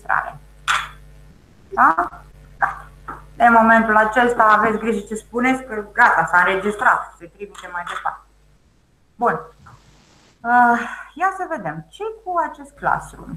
înregistrare. Da? Da. În momentul acesta aveți grijă ce spuneți, că gata, s-a înregistrat, se trimite mai departe. Bun. Ia să vedem. Ce cu acest Classroom?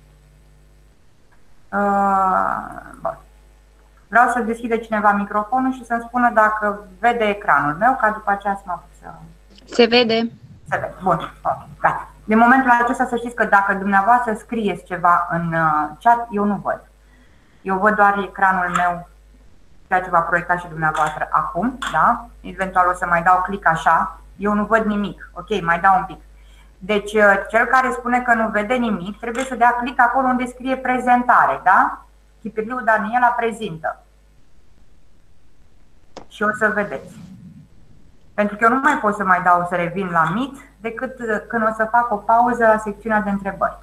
Bun. Vreau să deschidă cineva microfonul și să-mi spună dacă vede ecranul meu, ca după aceea să mă apuc să... Se vede. Se vede. Bun. Okay. Gata. De momentul acesta să știți că dacă dumneavoastră scrieți ceva în chat, eu nu văd. Eu văd doar ecranul meu, ceea ce va proiecta și dumneavoastră acum, da? Eventual o să mai dau click așa, eu nu văd nimic. Ok, mai dau un pic. Deci cel care spune că nu vede nimic trebuie să dea click acolo unde scrie prezentare, da? Chipirliu Daniela prezintă. Și o să vedeți. Pentru că eu nu mai pot să mai dau să revin la Meet decât când o să fac o pauză la secțiunea de întrebări.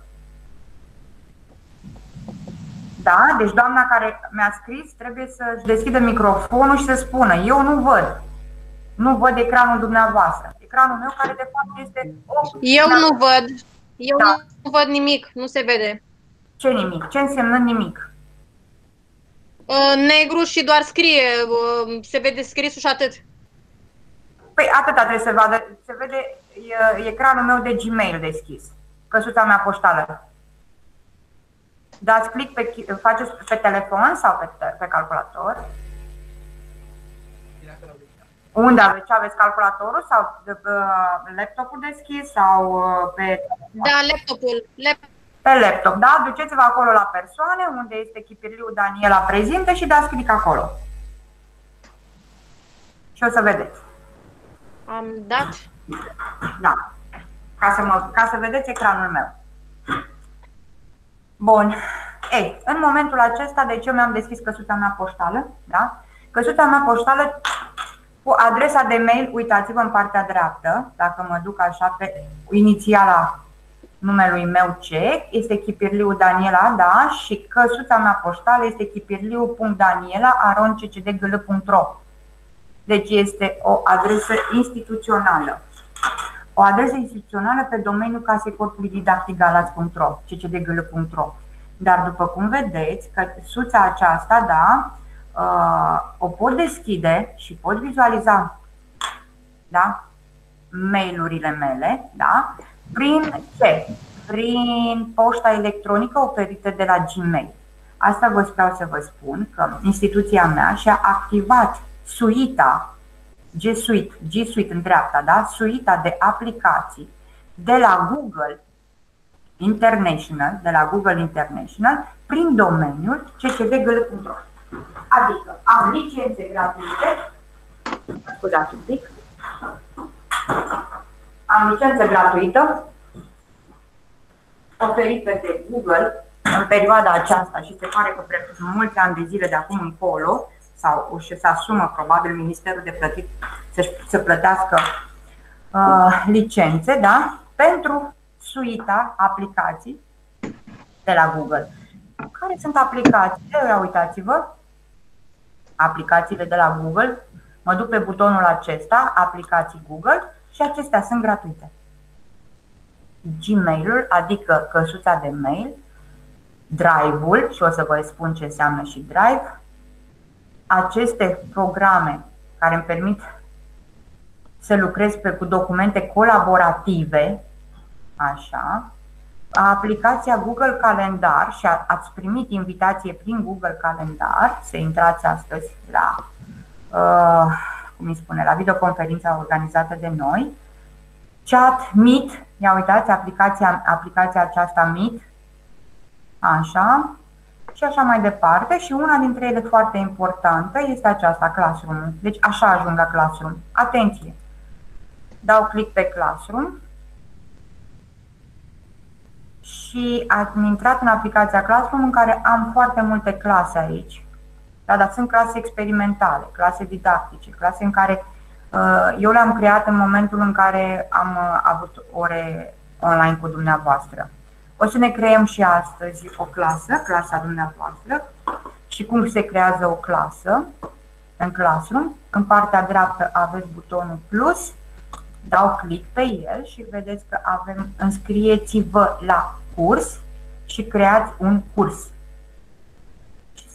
Da? Deci doamna care mi-a scris trebuie să-și deschidă microfonul și să spună: eu nu văd. Nu văd ecranul dumneavoastră. Ecranul meu care de fapt este... Eu nu văd. Eu nu văd nimic. Nu se vede. Ce nimic? Ce înseamnă nimic? Negru și doar scrie. Se vede scrisul și atât. Păi atâta trebuie să vadă. Se vede ecranul meu de Gmail deschis. Căsuța mea poștală. Dați click faceți pe telefon sau pe calculator? Unde aveți? Ce aveți? Calculatorul sau laptopul deschis sau pe... Da, laptopul. Pe laptop, da? Duceți-vă acolo la persoane, unde este Chipirliu Daniela prezintă și dați click acolo. Și o să vedeți. Am dat? Da. Ca să vedeți ecranul meu. Bun. Ei, în momentul acesta, deci eu mi-am deschis căsuța mea poștală, da? Căsuța mea poștală cu adresa de mail, uitați-vă în partea dreaptă, dacă mă duc așa pe inițiala numelui meu cec, este Chipirliu Daniela, da? Și căsuța mea poștală este chipirliu.daniela@ccdgl.ro. Deci este o adresă instituțională. O adresă instituțională pe domeniul Casei Corpului Didactic Galați.ro, ccdgl.ro. Dar după cum vedeți, căsuța aceasta, da, o pot deschide și pot vizualiza, da, mail-urile mele, da, prin ce? Prin poșta electronică oferită de la Gmail. Asta vreau să vă spun, că instituția mea și-a activat suita G Suite în dreapta, da? Suita de aplicații de la Google International, prin domeniul ccdgl.ro. Adică am licențe gratuite, scuzați un pic, am licență gratuită oferită de Google în perioada aceasta și se pare că mulți ani de zile de acum încolo, sau și se asumă probabil Ministerul de Plătit să plătească licențe, da? Pentru suita aplicații de la Google. Care sunt aplicațiile? Uitați-vă, aplicațiile de la Google. Mă duc pe butonul acesta, aplicații Google, și acestea sunt gratuite. Gmail-ul, adică căsuța de mail, Drive-ul, și o să vă spun ce înseamnă și Drive. Aceste programe care îmi permit să lucrez cu documente colaborative, așa, aplicația Google Calendar, și ați primit invitație prin Google Calendar să intrați astăzi la, la videoconferința organizată de noi. Chat, Meet, ia uitați, aplicația aceasta Meet, așa, și așa mai departe. Și una dintre ele foarte importantă este aceasta, Classroom. Deci așa ajung la Classroom. Atenție! Dau click pe Classroom și am intrat în aplicația Classroom, în care am foarte multe clase aici. Dar sunt clase experimentale, clase didactice, clase în care eu le-am creat în momentul în care am avut ore online cu dumneavoastră. O să ne creăm și astăzi o clasă, clasa dumneavoastră, și cum se creează o clasă în Classroom. În partea dreaptă aveți butonul plus, dau click pe el și vedeți că avem înscrieți-vă la curs și creați un curs.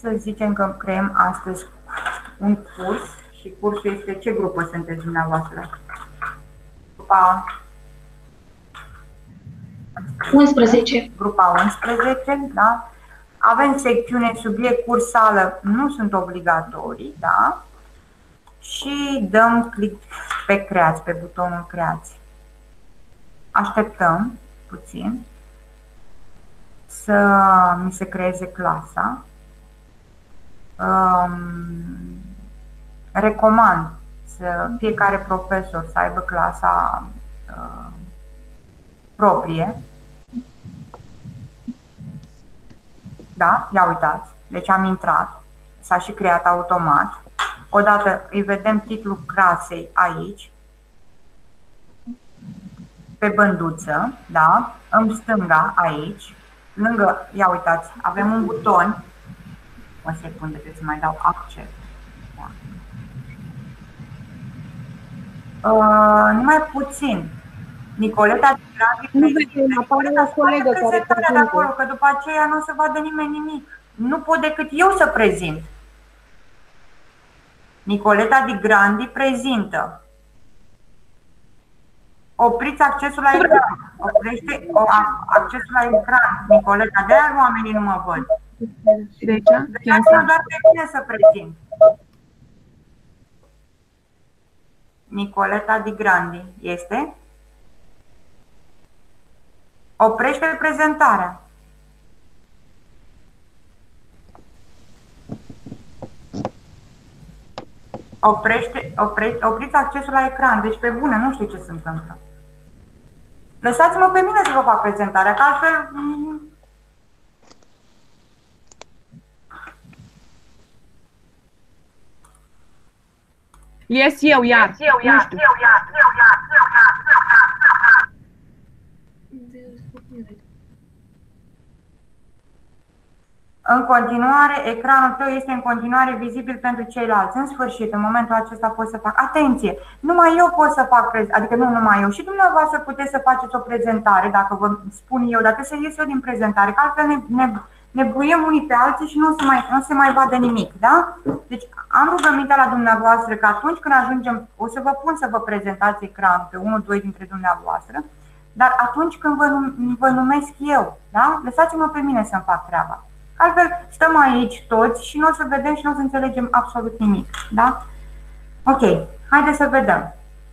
să zicem că creăm astăzi un curs și cursul este, ce grupă sunteți dumneavoastră? Grupa 11. Grupa 11, da? Avem secțiune, subiect, curs, sală, nu sunt obligatorii, da? Și dăm click pe creați, pe butonul creați. Așteptăm puțin să mi se creeze clasa. Recomand să fiecare profesor să aibă clasa proprie. Da? Ia uitați. Deci am intrat. S-a și creat automat. Odată îi vedem titlul clasei aici, pe bănduță, da? În stânga aici, lângă, ia uitați, avem un buton. O secundă, trebuie să mai dau accept. Da. Numai puțin. Nicoleta nu vedem, apare o colegă care de acolo, că după aceea nu o să vadă nimeni nimic. Nu pot decât eu să prezint. Nicoleta Di Grandi prezintă. Opriți accesul la ecran. Oprește accesul la ecran. Nicoleta, de-aia oamenii nu mă văd. Deci, doar pe mine să prezint. Nicoleta Di Grandi este? Oprește prezentarea. Opriți accesul la ecran. Deci pe bune, nu știu ce se întâmplă. Lăsați-mă pe mine să vă fac prezentarea, că altfel... Ies eu iar. Nu știu. În continuare, ecranul tău este în continuare vizibil pentru ceilalți. În sfârșit, în momentul acesta pot să fac... Atenție! Numai eu pot să fac prezentare, adică nu numai eu. Și dumneavoastră puteți să faceți o prezentare, dacă vă spun eu, dar trebuie să ies eu din prezentare, că altfel ne buiem unii pe alții și nu se mai vadă nimic, da? Deci am rugămintea la dumneavoastră că atunci când ajungem, o să vă pun să vă prezentați ecranul pe unul, doi dintre dumneavoastră, dar atunci când vă numesc eu, da? Lăsați-mă pe mine să-mi fac treaba. Altfel, stăm aici toți și nu o să vedem și nu o să înțelegem absolut nimic, da? Ok, haideți să vedem.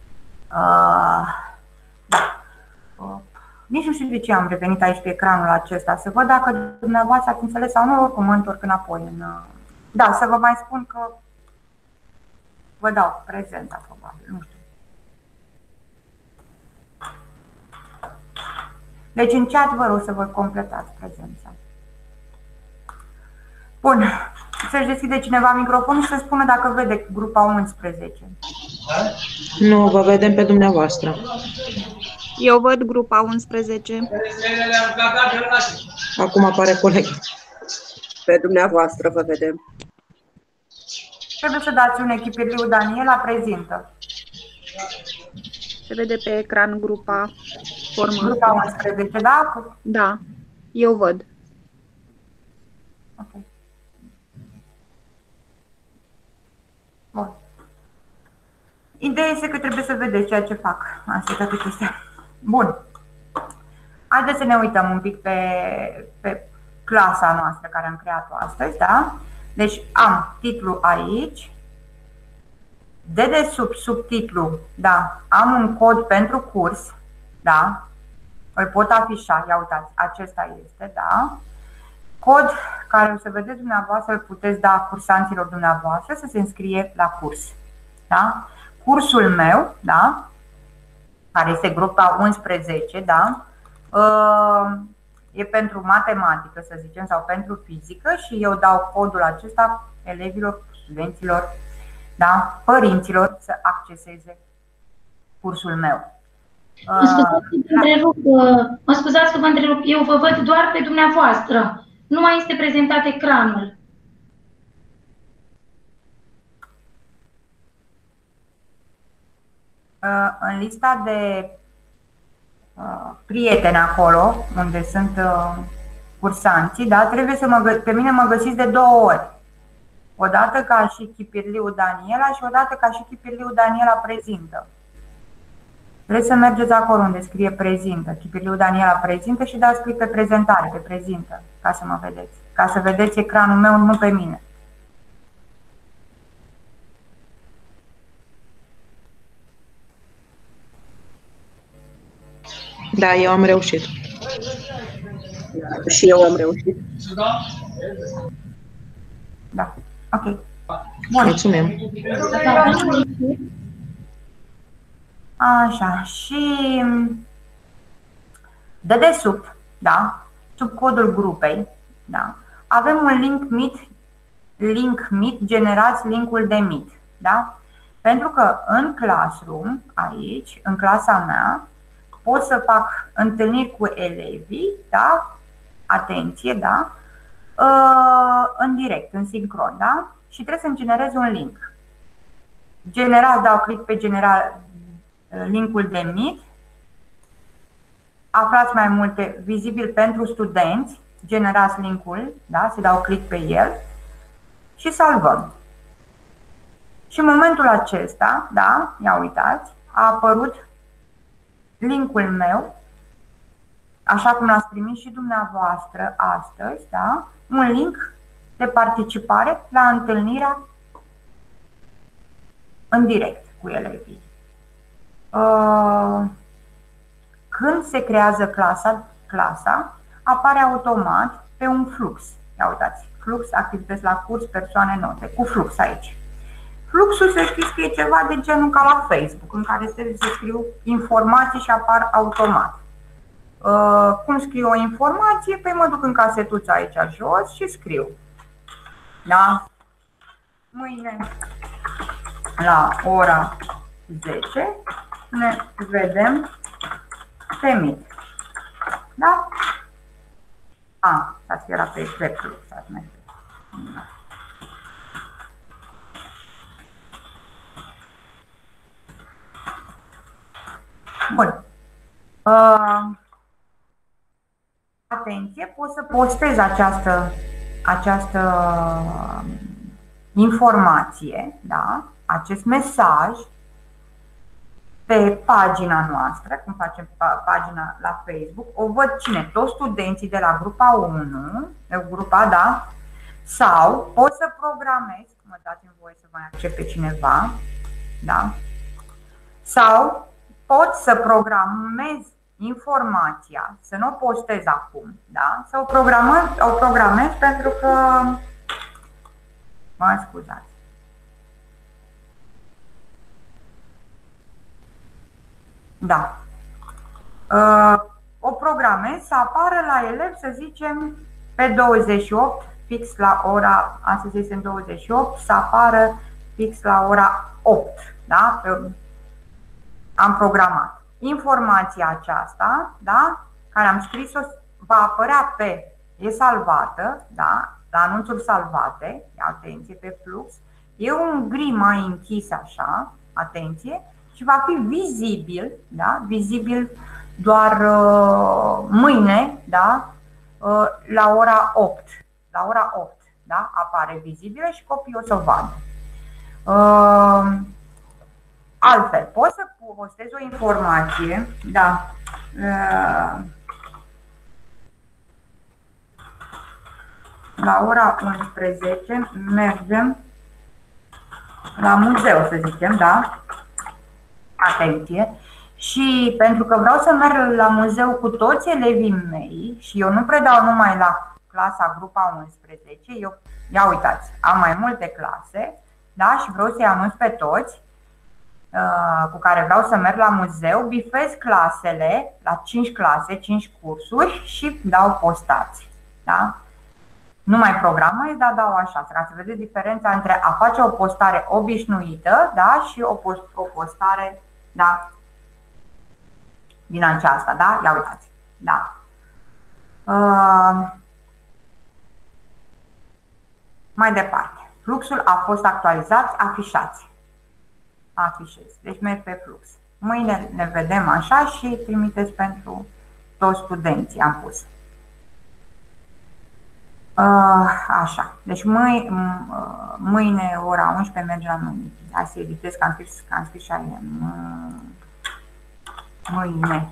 Da. Nici nu știu de ce am revenit aici pe ecranul acesta, să văd dacă dumneavoastră ați înțeles sau nu, oricum mă întorc înapoi. Da, să vă mai spun că vă dau prezența, probabil, nu știu. Deci în chat vă rog să vă completați prezența. Bun, să-și deschide cineva microfonul și să spună dacă vede grupa 11. Nu, vă vedem pe dumneavoastră. Eu văd grupa 11. Acum apare colegul. Pe dumneavoastră vă vedem. Trebuie să dați un echiperiu, Daniela, prezintă. Se vede pe ecran grupa formată. Grupa 11, da? Da, eu văd. Ok. Bun. Ideea este că trebuie să vedeți ceea ce fac. Asta e toată chestia. Bun. Haideți să ne uităm un pic pe clasa noastră care am creat-o astăzi, da? Deci am titlul aici. Dedesubt subtitlu, da, am un cod pentru curs, da? Îl pot afișa, ia uitați, acesta este, da? Cod care o să vedeți dumneavoastră, îl puteți da cursanților dumneavoastră să se înscrie la curs, da? Cursul meu, da? Care este grupa 11, da? E pentru matematică, să zicem, sau pentru fizică și eu dau codul acesta elevilor, studenților, da? Părinților să acceseze cursul meu. Mă scuzați că vă întrerup, eu vă văd doar pe dumneavoastră. Nu mai este prezentat ecranul. În lista de prieteni acolo, unde sunt cursanții, da? Trebuie să pe mine mă găsiți de 2 ori. Odată ca și Chipirliu Daniela și odată ca și Chipirliu Daniela prezintă. Trebuie să mergeți acolo unde scrie prezintă. Chipirliu Daniela prezintă și dați click pe prezentare, pe prezintă, ca să mă vedeți. Ca să vedeți ecranul meu, nu pe mine. Da, eu am reușit. Și eu am reușit. Da, ok. Bun. Mulțumim. Așa, și de desubt, da, sub codul grupei, da, avem un link Meet, generați linkul de Meet, da? Pentru că în Classroom, aici, în clasa mea, pot să fac întâlniri cu elevii, da? Atenție, da? În direct, în sincron, da? Și trebuie să-mi generez un link. Generați, dau click pe general linkul de Meet. Aflați mai multe, vizibil pentru studenți, generați linkul, da? Se dau click pe el și salvăm. Și în momentul acesta, da, ia uitați, a apărut linkul meu, așa cum l-ați primit și dumneavoastră astăzi, da? Un link de participare la întâlnirea în direct cu elevii. Când se creează clasa, apare automat pe un flux. Ia uitați, flux, activități la curs, persoane, note, cu flux aici. Fluxul, să știți că e ceva de genul ca la Facebook, în care se scriu informații și apar automat. Cum scriu o informație? Păi mă duc în casetuța aici jos și scriu. Da? Mâine la ora 10 ne vedem pe Meet. Da? Asta era pe flux. Da. Bun. Atenție, pot să postez această informație, da? Acest mesaj pe pagina noastră, cum facem pagina la Facebook. O văd cine? Toți studenții de la grupa 1, grupa, da? Sau pot să programez, mă dați-mi voie să mai accept pe cineva, da? Sau pot să programez informația, să nu o postez acum, da? Să o programez pentru că, mă scuzați. Da. O programez să apară la elev, să zicem, pe 28, fix la ora, astăzi este în 28, să apară fix la ora 8, da? Am programat. Informația aceasta, da, care am scris-o, va apărea e salvată, da, la anunțuri salvate, atenție, pe flux, e un gri mai închis așa, atenție, și va fi vizibil, da, vizibil doar mâine, da, la ora 8, la ora 8, da, apare vizibilă și copiii o să o vadă. Altfel, poți să postez o informație, da, la ora 11 mergem la muzeu, să zicem, da, atenție, și pentru că vreau să merg la muzeu cu toți elevii mei și eu nu predau numai la clasa grupa 11, eu, ia uitați, am mai multe clase, da, și vreau să-i anunț pe toți cu care vreau să merg la muzeu, bifez clasele, la 5 clase, 5 cursuri și dau postați. Da? Nu mai programez, dar dau așa, ca să vedeți diferența între a face o postare obișnuită, da, și o postare, da, din aceasta, da? Ia uitați. Da. Mai departe. Fluxul a fost actualizat, afișați. Afișez. Deci merg pe flux. Mâine ne vedem așa și trimiteți pentru toți studenții, am pus. Așa, deci mâine ora 11 merge la mâine. Hai să editez că am scris și aia. Mâine.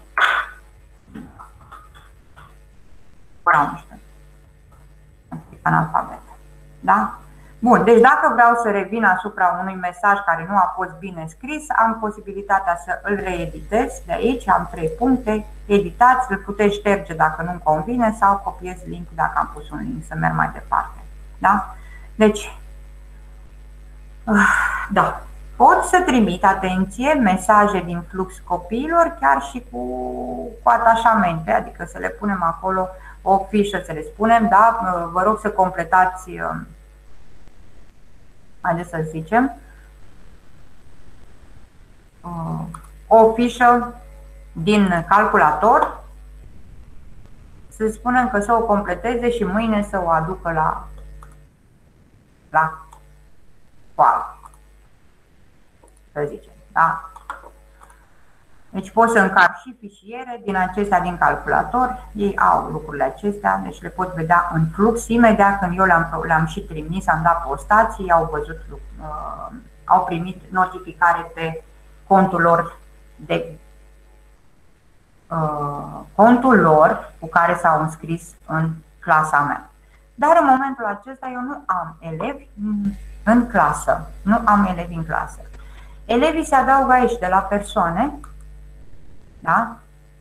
Ora 11. Am scris analfabet. Da? Bun, deci dacă vreau să revin asupra unui mesaj care nu a fost bine scris, am posibilitatea să îl reeditez de aici, am 3 puncte, editați, îl puteți șterge dacă nu-mi convine sau copiez link dacă am pus un link să merg mai departe. Da? Deci, da, pot să trimit, atenție, mesaje din flux copiilor chiar și cu atașamente, adică să le punem acolo o fișă, să le spunem, da, vă rog să completați, haideți să zicem, o fișă din calculator, să spunem că să o completeze și mâine să o aducă la școală, să zicem, da? Deci pot să încarc și fișiere din acestea din calculator, ei au lucrurile acestea, deci le pot vedea în flux imediat când eu le-am și trimis, am dat postații, au văzut, au primit notificare pe contul lor contul lor cu care s-au înscris în clasa mea. Dar în momentul acesta eu nu am elevi în clasă, nu am elevi în clasă. Elevii se adaugă aici de la persoane. Da?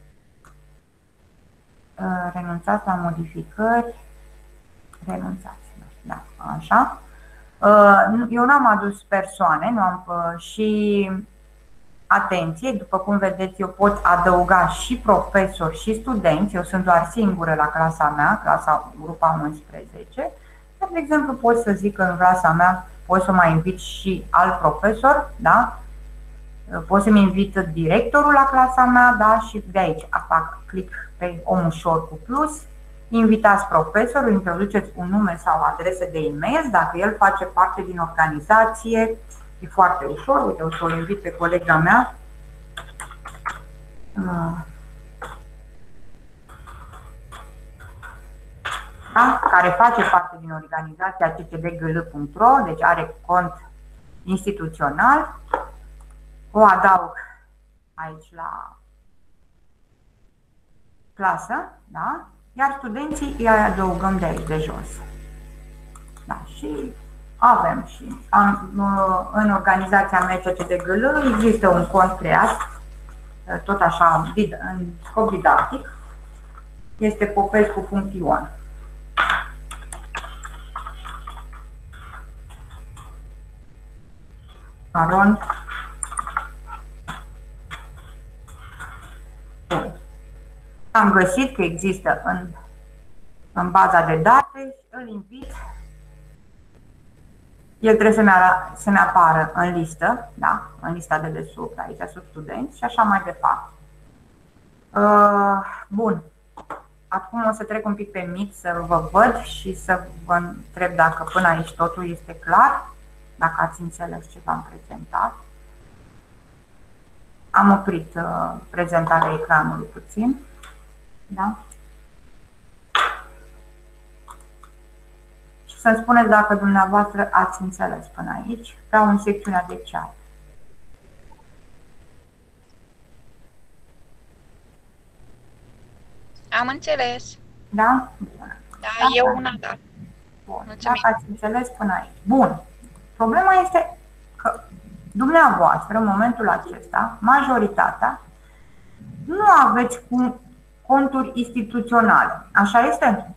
Renunțați la modificări. Renunțați. Da, așa. Eu n-am adus persoane, nu am și atenție, după cum vedeți, eu pot adăuga și profesori și studenți, eu sunt doar singură la clasa mea, clasa grupa 11. Dar, de exemplu, pot să zic că în clasa mea pot să mai invit și alt profesor, da? Pot să-mi invit directorul la clasa mea, da? Și de aici fac click pe omușor cu plus, invitați profesorul, introduceți un nume sau adresă de e-mail, dacă el face parte din organizație, e foarte ușor. Uite, o să o invit pe colega mea. Da? Care face parte din organizația ccdgl.ro, deci are cont instituțional. O adaug aici la clasă, da? Iar studenții îi adăugăm de aici, de jos. Da, și avem și în organizația mea CCDGL există un cont creat, tot așa, în scop didactic, este Popescu.ion. Aron. Am găsit că există în baza de date, îl invit. El trebuie să-mi apară în listă, da? În lista de desubt, aici sunt studenți și așa mai departe. Bun. Acum o să trec un pic pe Meet să vă văd și să vă întreb dacă până aici totul este clar, dacă ați înțeles ce v-am prezentat. Am oprit prezentarea ecranului puțin. Da? Și să-mi spuneți dacă dumneavoastră ați înțeles până aici. Vreau în secțiunea de chat. Am înțeles. Da? Bun. Da, eu una, da. Bun. Dacă ați înțeles până aici. Bun. Problema este că dumneavoastră, în momentul acesta, majoritatea, nu aveți conturi instituționale. Așa este?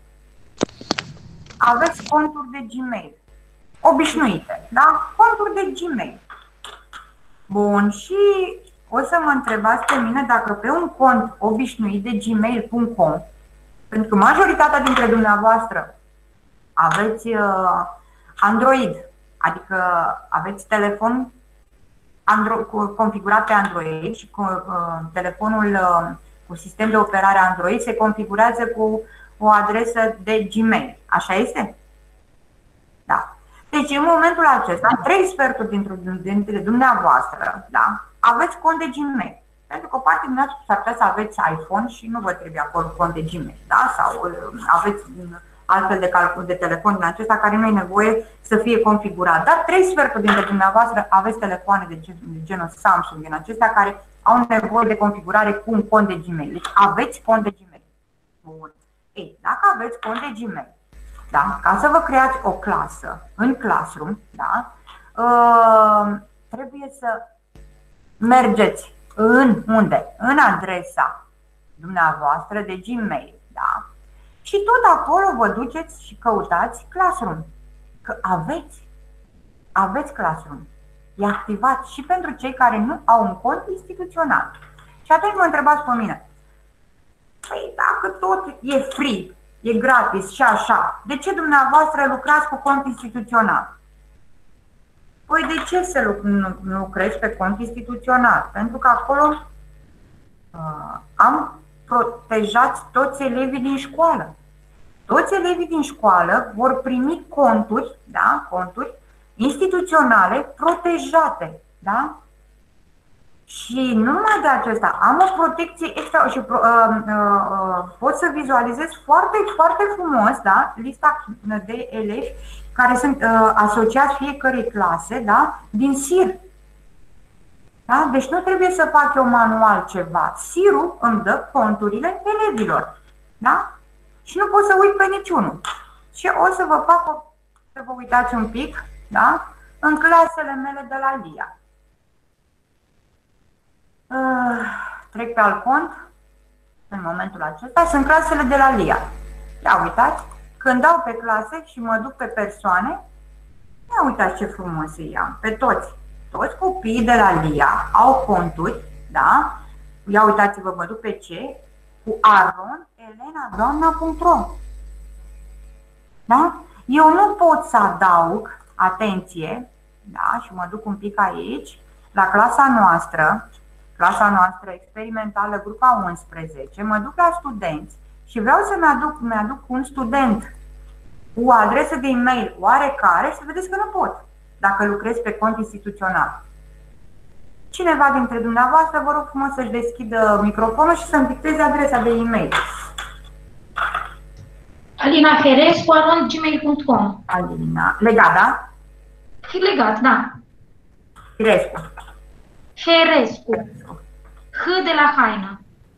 Aveți conturi de Gmail. Obișnuite, da? Conturi de Gmail. Bun, și o să mă întrebați pe mine dacă pe un cont obișnuit de gmail.com, pentru că majoritatea dintre dumneavoastră aveți Android, adică aveți telefon configurat pe Android și telefonul cu sistem de operare Android se configurează cu o adresă de Gmail. Așa este? Da. Deci în momentul acesta, 3 sferturi dintre dumneavoastră, da, aveți cont de Gmail. Pentru că o parte din dumneavoastră s-ar putea să aveți iPhone și nu vă trebuie acolo cont de Gmail, da? Sau aveți altfel de telefon din acesta care nu e nevoie să fie configurat. Dar 3/4 dintre dumneavoastră aveți telefoane de genul Samsung din acestea care au nevoie de configurare cu un cont de Gmail. Deci aveți cont de Gmail. Bun. Ei, dacă aveți cont de Gmail, da, ca să vă creați o clasă în Classroom, da, trebuie să mergeți în adresa dumneavoastră de Gmail, da? Și tot acolo vă duceți și căutați Classroom. Că aveți Classroom. E activat și pentru cei care nu au un cont instituțional. Și atunci mă întrebați pe mine, păi dacă tot e free, e gratis și așa, de ce dumneavoastră lucrați cu cont instituțional? Păi de ce să nu lucrezi pe cont instituțional? Pentru că acolo am protejat toți elevii din școală. Toți elevii din școală vor primi conturi, da? Conturi instituționale protejate. Da? Și nu numai de acesta, am o protecție extra și pot să vizualizez foarte, foarte frumos, da? Lista de elevi care sunt asociați fiecărei clase, da? Din SIR. Da? Deci nu trebuie să fac eu manual ceva. SIR-ul îmi dă conturile elevilor. Da? Și nu pot să uit pe niciunul. Și o să vă fac, să vă uitați un pic, da? În clasele mele de la LIA. Trec pe alt cont. În momentul acesta sunt clasele de la LIA. Ia uitați, când dau pe clase și mă duc pe persoane, ia uitați ce frumos îi am, pe toți. Toți copiii de la LIA au conturi, da? Ia uitați-vă, mă duc pe ce? Cu aron.elena.doamna.ro. Da? Eu nu pot să adaug, atenție, da? Și mă duc un pic aici, la clasa noastră experimentală, grupa 11, mă duc la studenți și vreau să mi-aduc un student cu o adresă de e-mail oarecare, să vedeți că nu pot, dacă lucrez pe cont instituțional. Cineva dintre dumneavoastră, vă rog frumos să-și deschidă microfonul și să-mi dicteze adresa de e-mail. alinaferescu@gmail.com. Alina, legat, da? Legat, da. Firescu. Ferescu. H de la haină.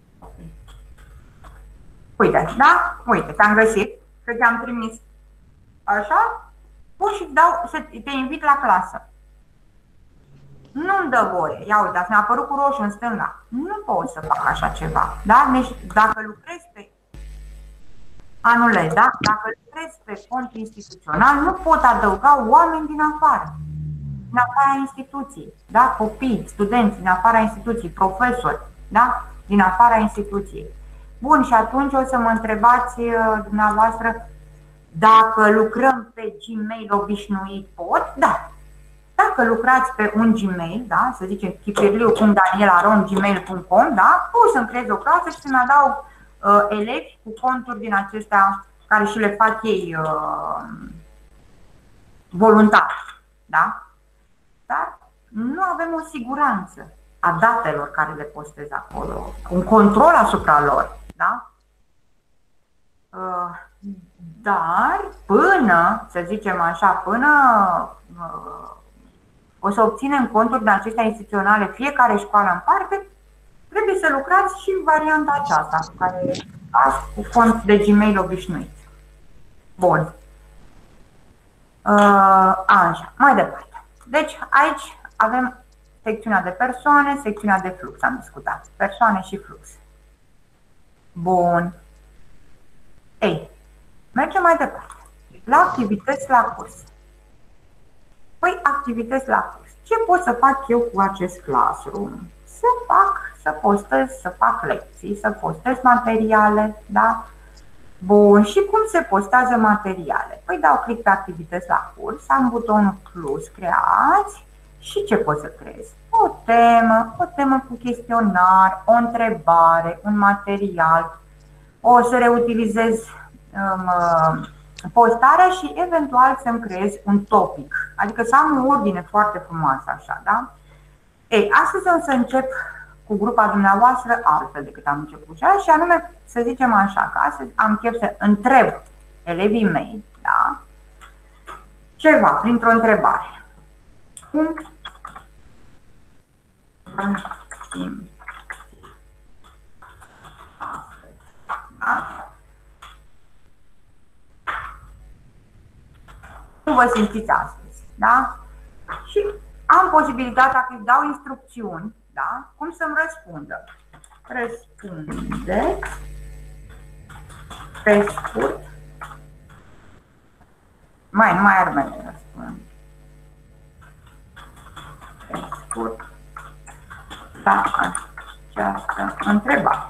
Uite, da? Uite, ți-am găsit, că ți-am trimis așa, pur și te invit la clasă. Nu-mi dă voie. Ia uitați, mi-a apărut cu roșu în stânga. Nu pot să fac așa ceva. Da? Deci, dacă lucrez pe anulez, da? Dacă lucrez pe cont instituțional, nu pot adăuga oameni din afara instituției, da? Copii, studenți din afara instituției, profesori, da? Din afara instituției. Bun, și atunci o să mă întrebați dumneavoastră, dacă lucrăm pe Gmail obișnuit, pot? Da. Dacă lucrați pe un Gmail, da? Să zicem chipirliu.daniela@gmail.com, da? Pot să-mi creez o clasă și să-mi adaug elevi cu conturi din acestea care și le fac ei voluntar, da? Dar nu avem o siguranță a datelor care le postez acolo, un control asupra lor, da? Dar până, să zicem așa, până o să obținem conturi din acestea instituționale, fiecare școală în parte, trebuie să lucrați și în varianta aceasta, care cu cont de Gmail obișnuit. Bun. Așa, mai departe. Deci aici avem secțiunea de persoane, secțiunea de flux, am discutat. Persoane și flux. Bun. Ei, mergem mai departe. La activități la curs. Păi, activități la curs. Ce pot să fac eu cu acest Classroom? Să postez, să fac lecții, să postez materiale, da? Bun, și cum se postează materiale? Păi dau click pe activități la curs, am butonul plus, creați și ce pot să creez? O temă cu chestionar, o întrebare, un material, o să reutilizez postarea și eventual să-mi creez un topic, adică să am o ordine foarte frumoasă așa, da? Ei, astăzi o să încep cu grupa dumneavoastră altfel decât am început și anume să zicem așa, că astăzi am chef să întreb elevii mei, da? Ceva, printr-o întrebare. Cum simți astăzi? Da? Cum vă simțiți astăzi? Da? Și am posibilitatea că îi dau instrucțiuni, da? Cum să-mi răspundă. Răspunde pe scurt. Nu mai ar merge răspund. Pe scurt la această întrebare.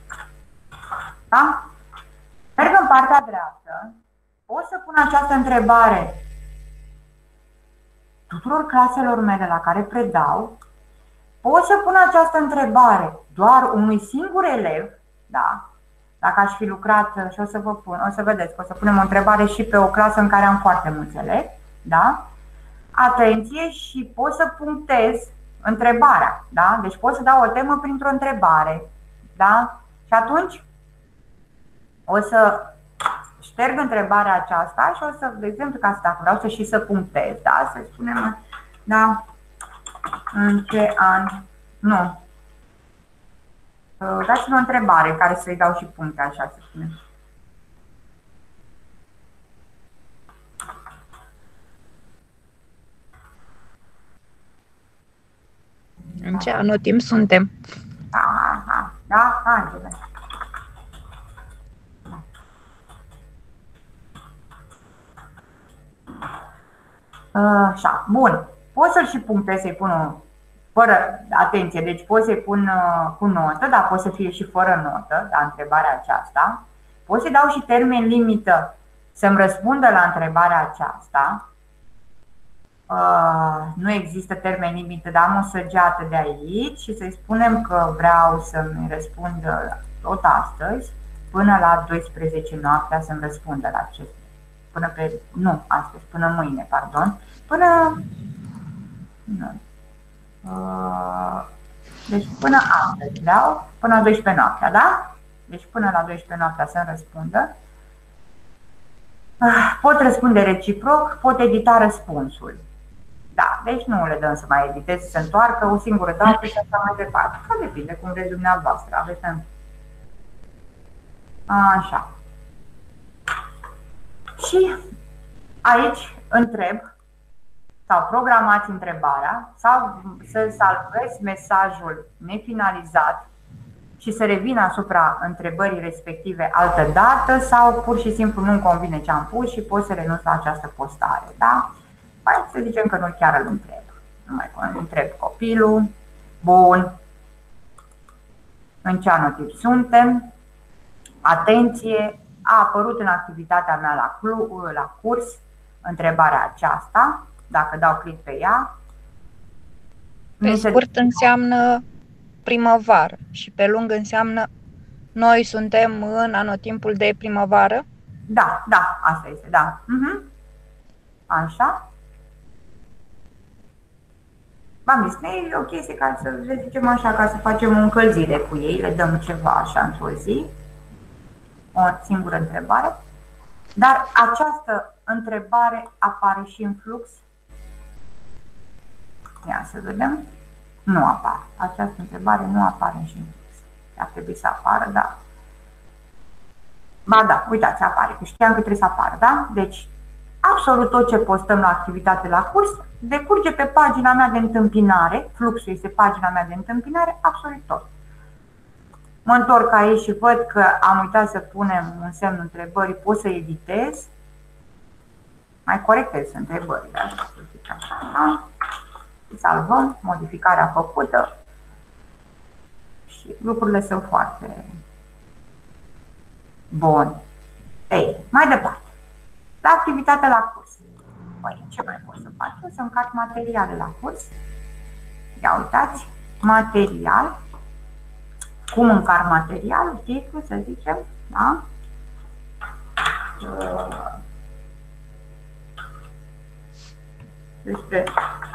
Da? Merg în partea dreaptă. Pot să pun această întrebare tuturor claselor mele la care predau. Pot să pun această întrebare doar unui singur elev, da? Dacă aș fi lucrat, și o să vă pun, o să vedeți, o să punem o întrebare și pe o clasă în care am foarte mulți elevi, da? Atenție, și pot să punctez întrebarea, da? Deci pot să dau o temă printr-o întrebare, da? Și atunci o să șterg întrebarea aceasta și o să, de exemplu, ca să dacă vreau să și să punctez, da? Să spunem, da? În ce an? Nu. Dați-mi o întrebare care să-i dau și puncte, așa să spunem. În ce anotimp suntem? Da, Angela. Așa, bun. Pot să-l și punctez, să-i pun fără atenție, deci pot să-i pun cu notă, dar pot să fie și fără notă, la întrebarea aceasta. Pot să-i dau și termen limită să-mi răspundă la întrebarea aceasta. Nu există termen limită, dar am o săgeată de aici și să-i spunem că vreau să-mi răspundă tot astăzi, până la 12 noaptea să-mi răspundă la acest. Până pe, nu, astăzi, până mâine, pardon. Până, nu. Deci până astăzi, da? Până la 12 noaptea, da? Deci până la 12 noaptea să-mi răspundă. Pot răspunde reciproc, pot edita răspunsul. Da, deci nu le dăm să mai editez, să se întoarcă o singură dată și așa mai departe. Că depinde cum vreți dumneavoastră. Aveți așa. Și aici întreb sau programați întrebarea sau să salvez mesajul nefinalizat și să revin asupra întrebării respective altă dată sau pur și simplu nu-mi convine ce am pus și pot să renunț la această postare, da? Hai să zicem că nu chiar îl întreb. Nu mai întreb copilul. Bun. În ce anotimp suntem? Atenție! A apărut în activitatea mea la curs întrebarea aceasta. Dacă dau click pe ea. Pe scurt înseamnă primăvară și pe lung înseamnă noi suntem în anotimpul de primăvară? Da, da, asta este, da. Așa. V-am zis, e o chestie ca să le zicem așa, ca să facem o încălzire cu ei, le dăm ceva așa într-o zi, o singură întrebare, dar această întrebare apare și în flux. Ia să vedem. Nu apare. Această întrebare nu apare și în flux. Ar trebui să apară, da. Ba da, uitați, apare, că știam că trebuie să apară, da? Deci, absolut tot ce postăm la activitate la curs decurge pe pagina mea de întâmpinare, fluxul este pagina mea de întâmpinare, absolut tot. Mă întorc aici și văd că am uitat să punem un semn întrebării, pot să editez, mai corectez întrebările, așa, să zic așa, da? Salvăm, modificarea făcută și lucrurile sunt foarte bune. Ei, mai departe, la activitatea la curs. Păi, ce mai pot să fac? Eu să încarc materiale la curs. Ia uitați, material. Cum încarc materialul? Titlu, să zicem, da? Despre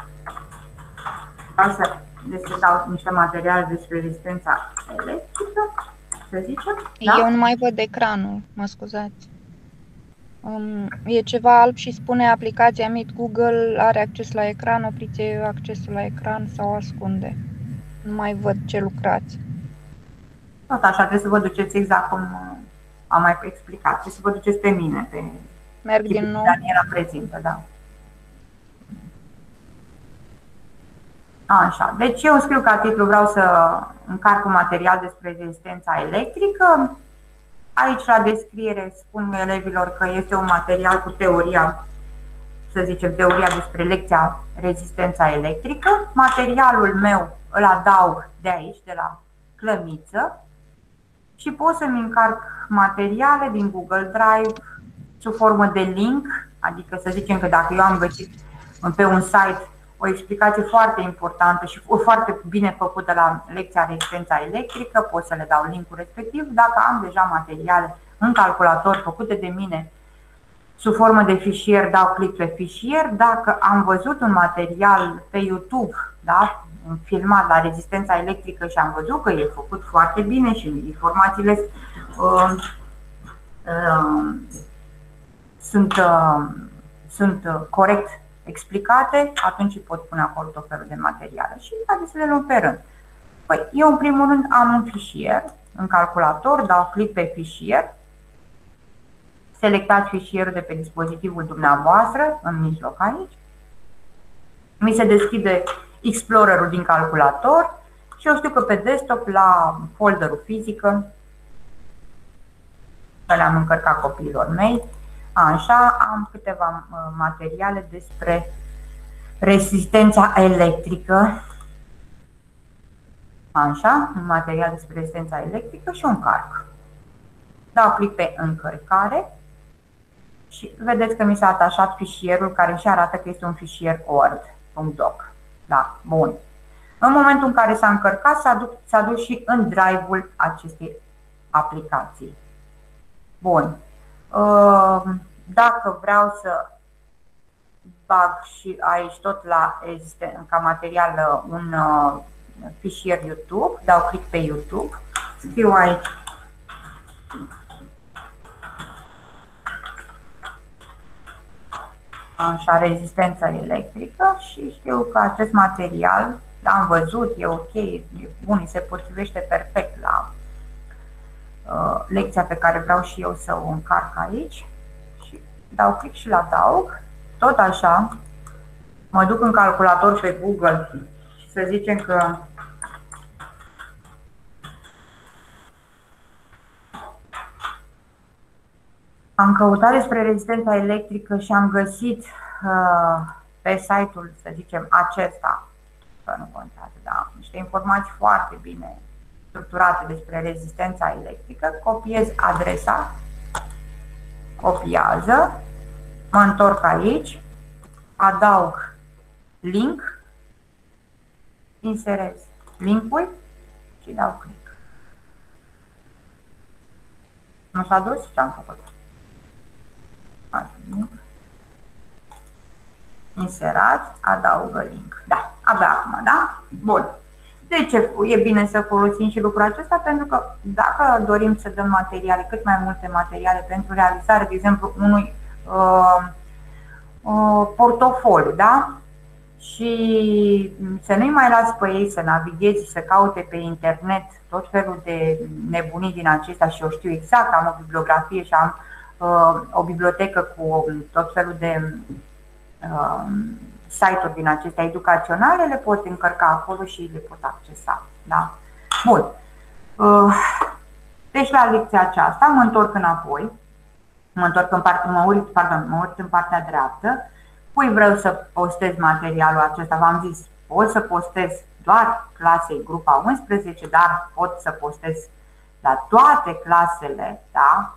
dau niște materiale despre rezistența electrică, să zicem. Da? Eu nu mai văd ecranul, mă scuzați. E ceva alb și spune aplicația Meet Google are acces la ecran, opriți accesul la ecran sau ascunde. Nu mai văd ce lucrați. Tot așa, trebuie să vă duceți exact cum am mai explicat. Trebuie să vă duceți pe mine, pe Merg din nou. Daniela prezintă, da. Așa, deci eu scriu ca titlu, vreau să încarc un material despre rezistența electrică. Aici la descriere spun elevilor că este un material cu teoria, să zicem, teoria despre lecția rezistența electrică. Materialul meu îl adaug de aici, de la clămiță, și pot să-mi încarc materiale din Google Drive sub formă de link, adică să zicem că dacă eu am găsit pe un site o explicație foarte importantă și foarte bine făcută la lecția rezistența electrică, pot să le dau linkul respectiv. Dacă am deja materiale în calculator făcute de mine sub formă de fișier, dau click pe fișier. Dacă am văzut un material pe YouTube, da, filmat la rezistența electrică și am văzut că e făcut foarte bine și informațiile sunt corect explicate, atunci pot pune acolo tot felul de materiale și haideți să le luăm pe rând. Păi, eu în primul rând am un fișier în calculator, dau click pe fișier, selectați fișierul de pe dispozitivul dumneavoastră, în mijloc aici, mi se deschide Explorer-ul din calculator și eu știu că pe desktop, la folderul fizică, că le-am încărcat copiilor mei, așa, am câteva materiale despre rezistența electrică. Așa, un material despre rezistența electrică și o încarc. Dau click pe încărcare și vedeți că mi s-a atașat fișierul care și arată că este un fișier Word.doc. Da, bun. În momentul în care s-a încărcat, s-a dus și în drive-ul acestei aplicații. Bun. Dacă vreau să bag și aici tot ca material un fișier YouTube, dau click pe YouTube, scriu aici așa, rezistența electrică și știu că acest material l-am văzut, e ok, e bun, se potrivește perfect la lecția pe care vreau și eu să o încarc aici și dau click și la adaug. Tot așa, mă duc în calculator pe Google și să zicem că am căutat despre rezistența electrică și am găsit pe site-ul, să zicem, acesta, că nu contează, da, niște informații foarte bine structurate despre rezistența electrică. Copiez adresa, copiază, mă întorc aici, adaug link, inserez linkul și dau click. Nu s-a dus? Ce am făcut? Inserat, adaugă link. Da, abia acum, da? Bun. De ce e bine să folosim și lucrul acesta? Pentru că dacă dorim să dăm materiale, cât mai multe materiale pentru realizare, de exemplu, unui portofoliu, da? Și să nu-i mai las pe ei să navigheze și să caute pe internet tot felul de nebunii din acestea și eu știu exact, am o bibliografie și am o bibliotecă cu tot felul de site-uri din acestea educaționale, le pot încărca acolo și le pot accesa. Da? Bun. Deci la lecția aceasta mă întorc înapoi, mă uit în partea dreaptă, cui vreau să postez materialul acesta. V-am zis, pot să postez doar clasei grupa 11, dar pot să postez la toate clasele, da?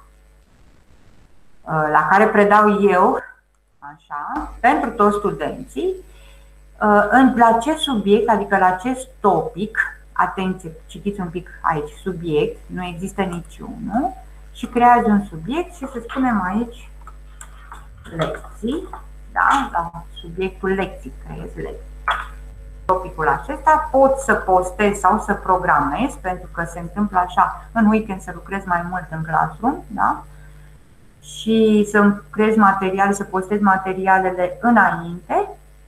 La care predau eu, așa, pentru toți studenții, la ce subiect, adică la acest topic, atenție, citiți un pic aici, subiect, nu există niciunul, și creează un subiect și să spunem aici lecții, da, la subiectul lecții, creez lecții. Topicul acesta pot să postez sau să programez, pentru că se întâmplă așa, în weekend să lucrez mai mult în Classroom, da? și să creez materiale, să postez materialele înainte,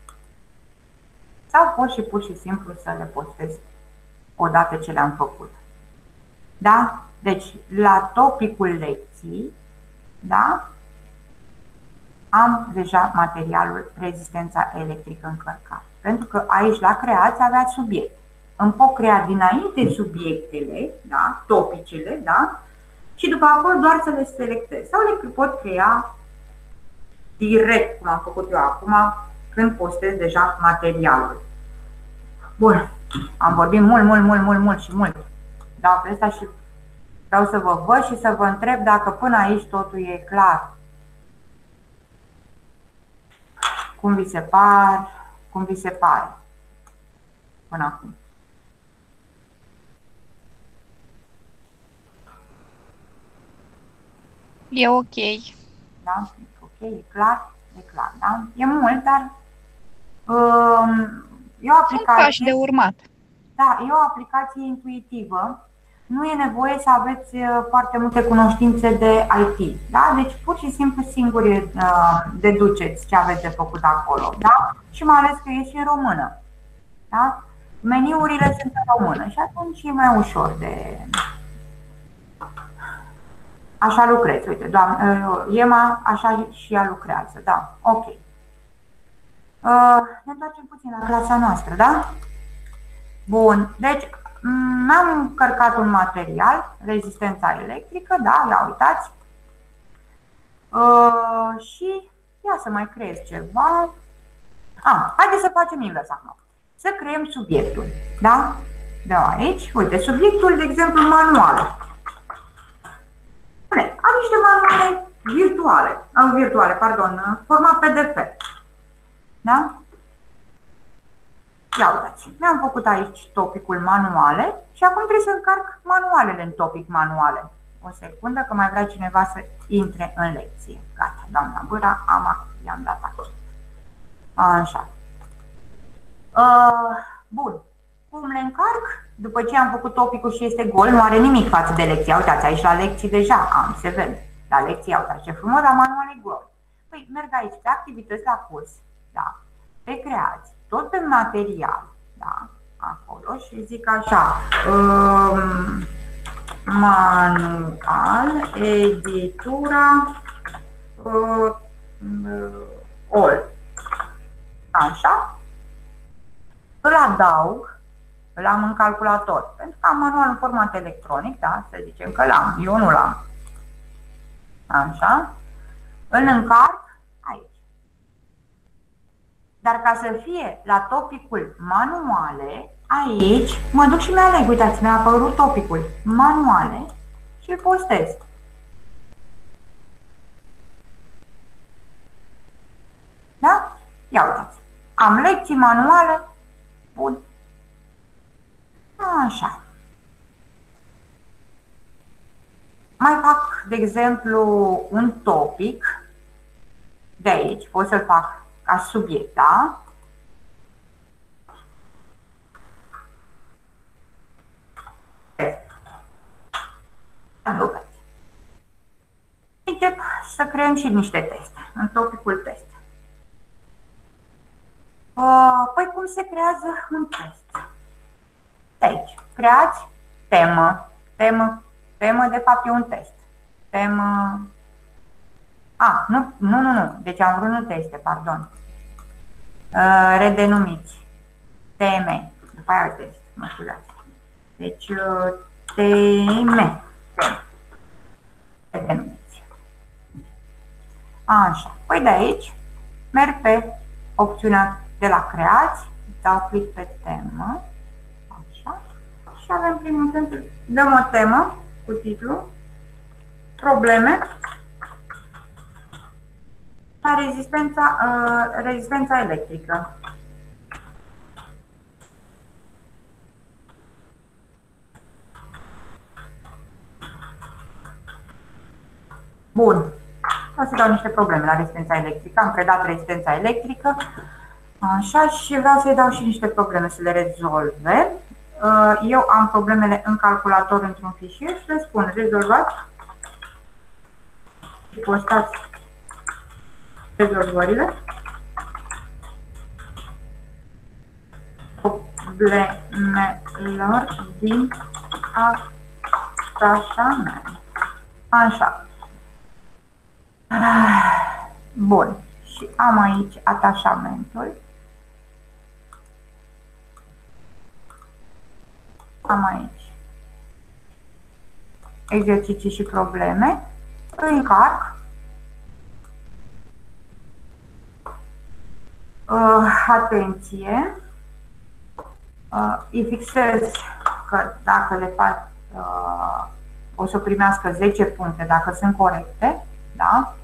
sau pot și pur și simplu să le postez odată ce le-am făcut. Da? Deci, la topicul lecții, da? Am deja materialul rezistența electrică încărcat. Pentru că aici, la creație, aveați subiect. Îmi pot crea dinainte subiectele, da? Topicele, da? Și după acolo doar să le selectez. Sau le pot crea direct, cum am făcut eu acum, când postez deja materialul. Bun, am vorbit mult și mult. Da, pe asta și vreau să vă văd și să vă întreb dacă până aici totul e clar. Cum vi se pare până acum? E ok. Da? Ok, e clar? E clar, da? E mult, dar e o aplicație. Sunt pași de urmat. Da, e o aplicație intuitivă. Nu e nevoie să aveți foarte multe cunoștințe de IT. Da? Deci pur și simplu singuri deduceți ce aveți de făcut acolo. Da? Și mai ales că e și în română. Da? Meniurile sunt în română și atunci e mai ușor de... Așa lucrez, uite, doamnă, Ema, așa și ea lucrează, da, ok. Ne întoarcem puțin la clasa noastră, da? Bun, deci am încărcat un material, rezistența electrică, da, ia uitați. Și ia să mai creez ceva. Haideți să facem invers acum. Să creăm subiectul, da? De aici, uite, subiectul, de exemplu, manual. Am niște manuale virtuale, format PDF. Da? Ia uitați, mi-am făcut aici topicul manuale și acum trebuie să încarc manualele în topic manuale. O secundă că mai vrea cineva să intre în lecție. Gata, doamna Bâra, i-am dat acolo. Așa. Bun. Cum le încarc? După ce am făcut topicul și este gol, nu are nimic față de lecție. Uitați, aici la lecții deja se vede. La lecții, uitați ce frumos, la manual e gol. Păi, merg aici pe activități la curs, da? Pe creați, tot pe material, da? Acolo și zic așa, manual, editura, all. Așa. Îl adaug. Îl am în calculator, pentru că am manual în format electronic, da? Să zicem că l-am, eu nu l-am. Așa. Îl încarc aici. Dar ca să fie la topicul manuale, aici mă duc și mi-aleg, uitați, mi-a apărut topicul manuale și îl postez. Da? Ia uitați. Am lecții manuale. Bun. Așa. Mai fac, de exemplu, un topic de aici. Pot să-l fac ca subiect, da? Încep să creăm și niște teste, în topicul test. Păi cum se creează un test? Aici, creați temă, de fapt e un test. Temă... Nu, deci am vrut nu teste, pardon. Redenumiți. Teme, după aia test, mă scuzați. Deci, teme. Redenumiți. Așa, păi de aici merg pe opțiunea de la creați, dau click pe temă. Și avem primul titlu. Dăm o temă cu titlu Probleme la rezistența electrică. Bun. O să dau niște probleme la rezistența electrică. Am predat rezistența electrică. Așa, și vreau să-i dau și niște probleme să le rezolve. Eu am problemele în calculator într-un fișier și le spun rezolvat postați rezolvările. Problemelor din atașament. Așa. Bun. Și am aici atașamentul. Am aici exerciții și probleme. Încarc. Atenție. Îi fixez că dacă le fac o să primească 10 puncte dacă sunt corecte, da?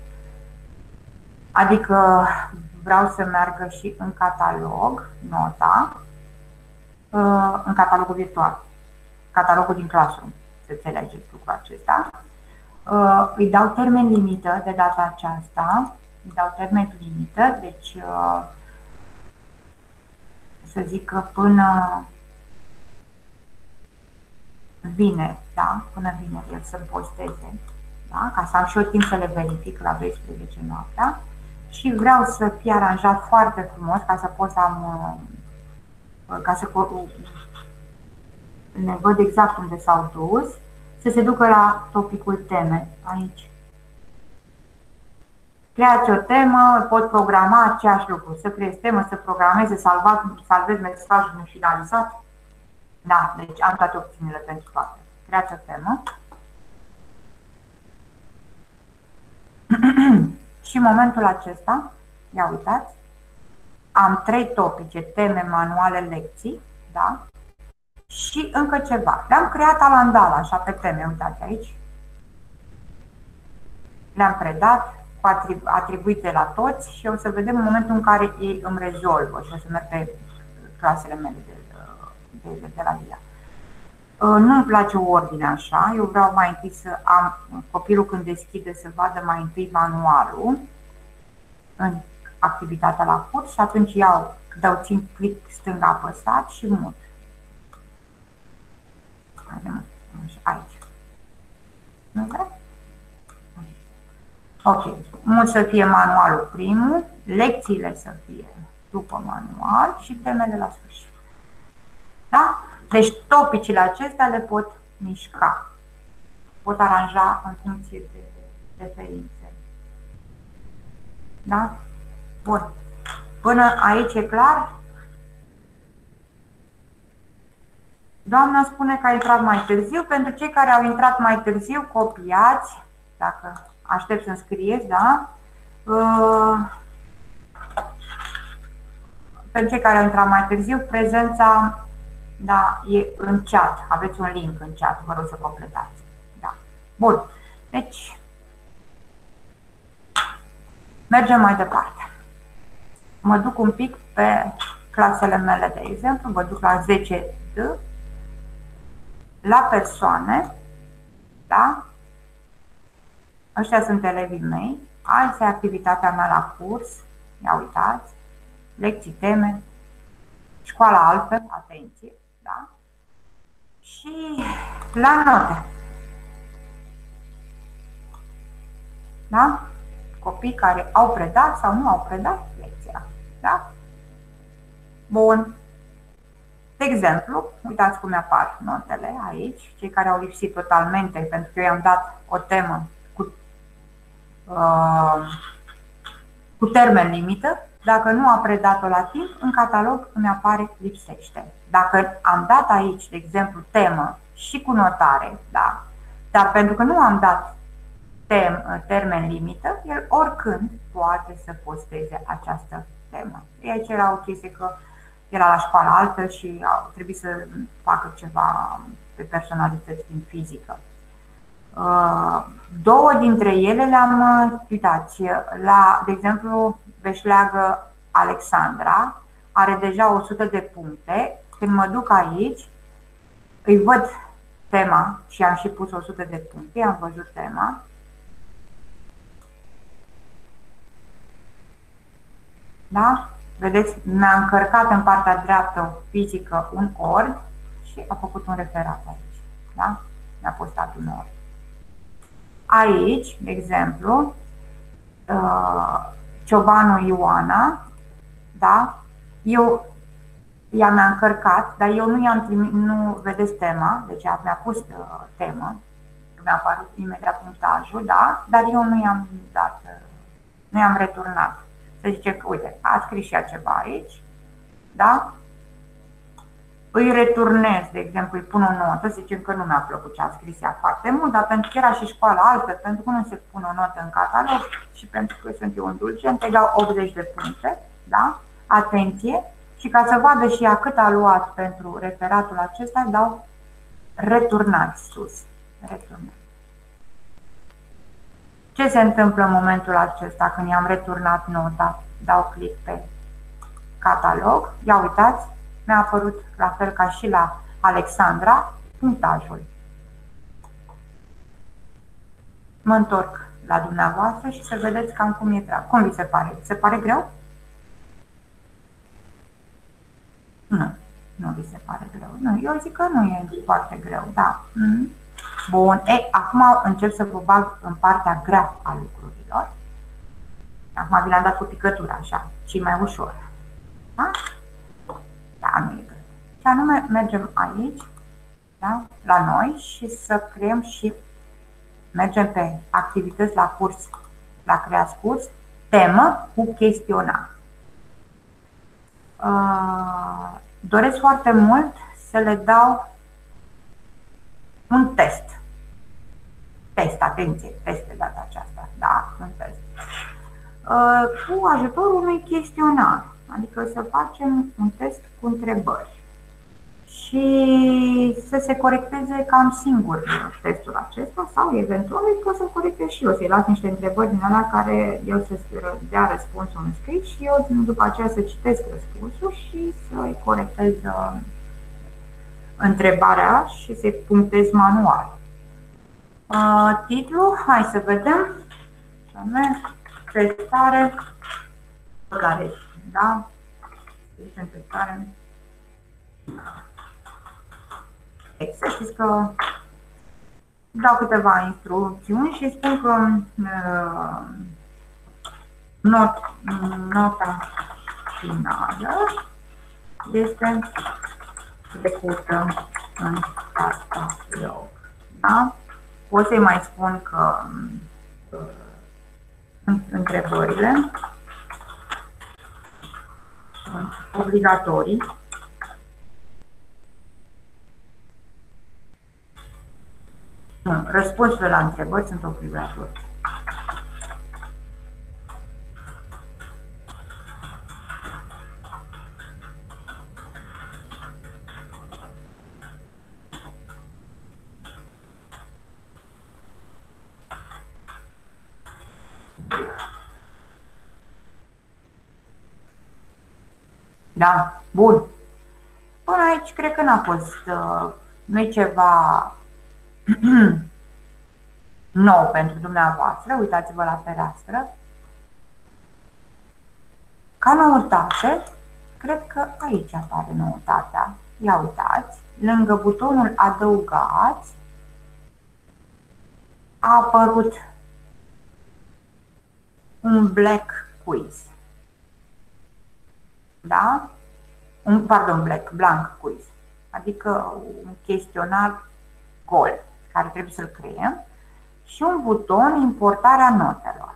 Adică vreau să meargă și în catalog nota, în catalogul virtual, catalogul din Classroom, să înțelegeți lucrul acesta. Îi dau termen limită de data aceasta, îi dau termen limită, deci să zic că până vineri, da? Până vineri el să-mi posteze, da? Ca să am și eu timp să le verific la 12 noaptea. Și vreau să fie aranjat foarte frumos ca să pot să am, ca să ne văd exact unde s-au dus, să se ducă la topicul teme, aici. Creați o temă, pot programa aceeași lucru, să creezi temă, să programezi, să salvezi mesajul nefinalizat. Da, deci am toate opțiunile pentru toate. Creați o temă. Și în momentul acesta, ia uitați, am 3 topice, teme, manuale, lecții, da? Și încă ceva. Le-am creat alandala, așa, pe teme, uitați aici. Le-am predat cu atribuite la toți și o să vedem în momentul în care ei îmi rezolvă și o să merg pe clasele mele de la VIA. Nu-mi place o ordine așa, eu vreau mai întâi să am copilul când deschide să vadă mai întâi manualul în activitatea la curs și atunci țin click stâng apăsat și mut. Aici. Nu vreau? Ok. Mult să fie manualul primul, lecțiile să fie după manual și temele la sfârșit. Da? Deci topicile acestea le pot mișca, pot aranja în funcție de referințe. Da? Bun. Până aici e clar? Doamna spune că a intrat mai târziu. Pentru cei care au intrat mai târziu, copiați, dacă aștept să înscrieți, da? Pentru cei care au intrat mai târziu, prezența, da, e în chat. Aveți un link în chat, vă rog să completați. Da. Bun. Deci, mergem mai departe. Mă duc un pic pe clasele mele, de exemplu, mă duc la 10D, la persoane, da? Ăștia sunt elevii mei, asta e activitatea mea la curs, ia uitați, lecții, teme, școala altfel, atenție, da? Și la note, da? Copii care au predat sau nu au predat lecția, da? Bun. De exemplu, uitați cum apar notele aici, cei care au lipsit totalmente, pentru că eu i-am dat o temă cu termen limită. Dacă nu a predat-o la timp, în catalog îmi apare lipsește. Dacă am dat aici, de exemplu, temă și cu notare, da? Dar pentru că nu am dat termen limită, el oricând poate să posteze această temă. Aici era o chestie că era la școală altă și trebuie să facă ceva pe personalități din fizică. Două dintre ele le-am, uitați, de exemplu, Veșleagă Alexandra are deja 100 de puncte. Când mă duc aici, îi văd tema și am și pus 100 de puncte, am văzut tema. Da? Vedeți, mi-a încărcat în partea dreaptă fizică un ord și a făcut un referat aici. Da? Mi-a postat un ord. Aici, de exemplu, Ciobanu Ioana, da? Ea mi-a încărcat, dar eu nu i-am trimis, nu vedeți tema, deci ea mi-a pus temă, mi-a apărut imediat punctajul, da? Dar eu nu i-am dat, nu i-am returnat. Se zice că, uite, a scris și ea ceva aici, da? Îi returnez, de exemplu, îi pun o notă, să zicem că nu mi-a plăcut ce a scris ea foarte mult, dar pentru că era și școala altfel, pentru că nu se pune o notă în catalog și pentru că sunt eu indulgent, îi dau 80 de puncte, da? Atenție! Și ca să vadă și ea cât a luat pentru referatul acesta, dau returnați sus. Returnat. Ce se întâmplă în momentul acesta când i-am returnat nota? Dau click pe catalog. Ia uitați, mi-a apărut la fel ca și la Alexandra punctajul. Mă întorc la dumneavoastră și să vedeți cam cum e treaba. Cum vi se pare? Se pare greu? Nu, nu vi se pare greu. Nu, eu zic că nu e foarte greu, da. Bun, acum încep să vă bag în partea grea a lucrurilor. Acum vi le-am dat cu picătura, așa, și mai ușor. Da? Da, nu e greu. Și anume, mergem aici, da? La noi și să creăm și mergem pe activități la curs, la creați curs, temă cu chestionar. Doresc foarte mult să le dau un test. Test, atenție, test de data aceasta, da, un test. Cu ajutorul unui chestionar, adică să facem un test cu întrebări și să se corecteze cam singur testul acesta sau eventual că să corectez și eu, să-i las niște întrebări din alea care eu să dea răspunsul în scris și eu după aceea să citesc răspunsul și să-i corectez întrebarea și să-i punctez manual. Titlul, hai să vedem, testare, care, da, testare. Să știți că dau câteva instrucțiuni și spun că nota finală este trecută în catalog. Da? O să-i mai spun că întrebările sunt obligatorii. Nu, răspunsurile la întrebări sunt obligatorii. Da, bun. Până aici cred că n-a fost, nu-i ceva nou pentru dumneavoastră. Uitați-vă la fereastră. Ca noutate, cred că aici apare noutatea. Ia uitați, lângă butonul adăugați a apărut un black quiz. Da? Blank quiz. Adică un chestionar gol care trebuie să-l creăm și un buton importarea notelor.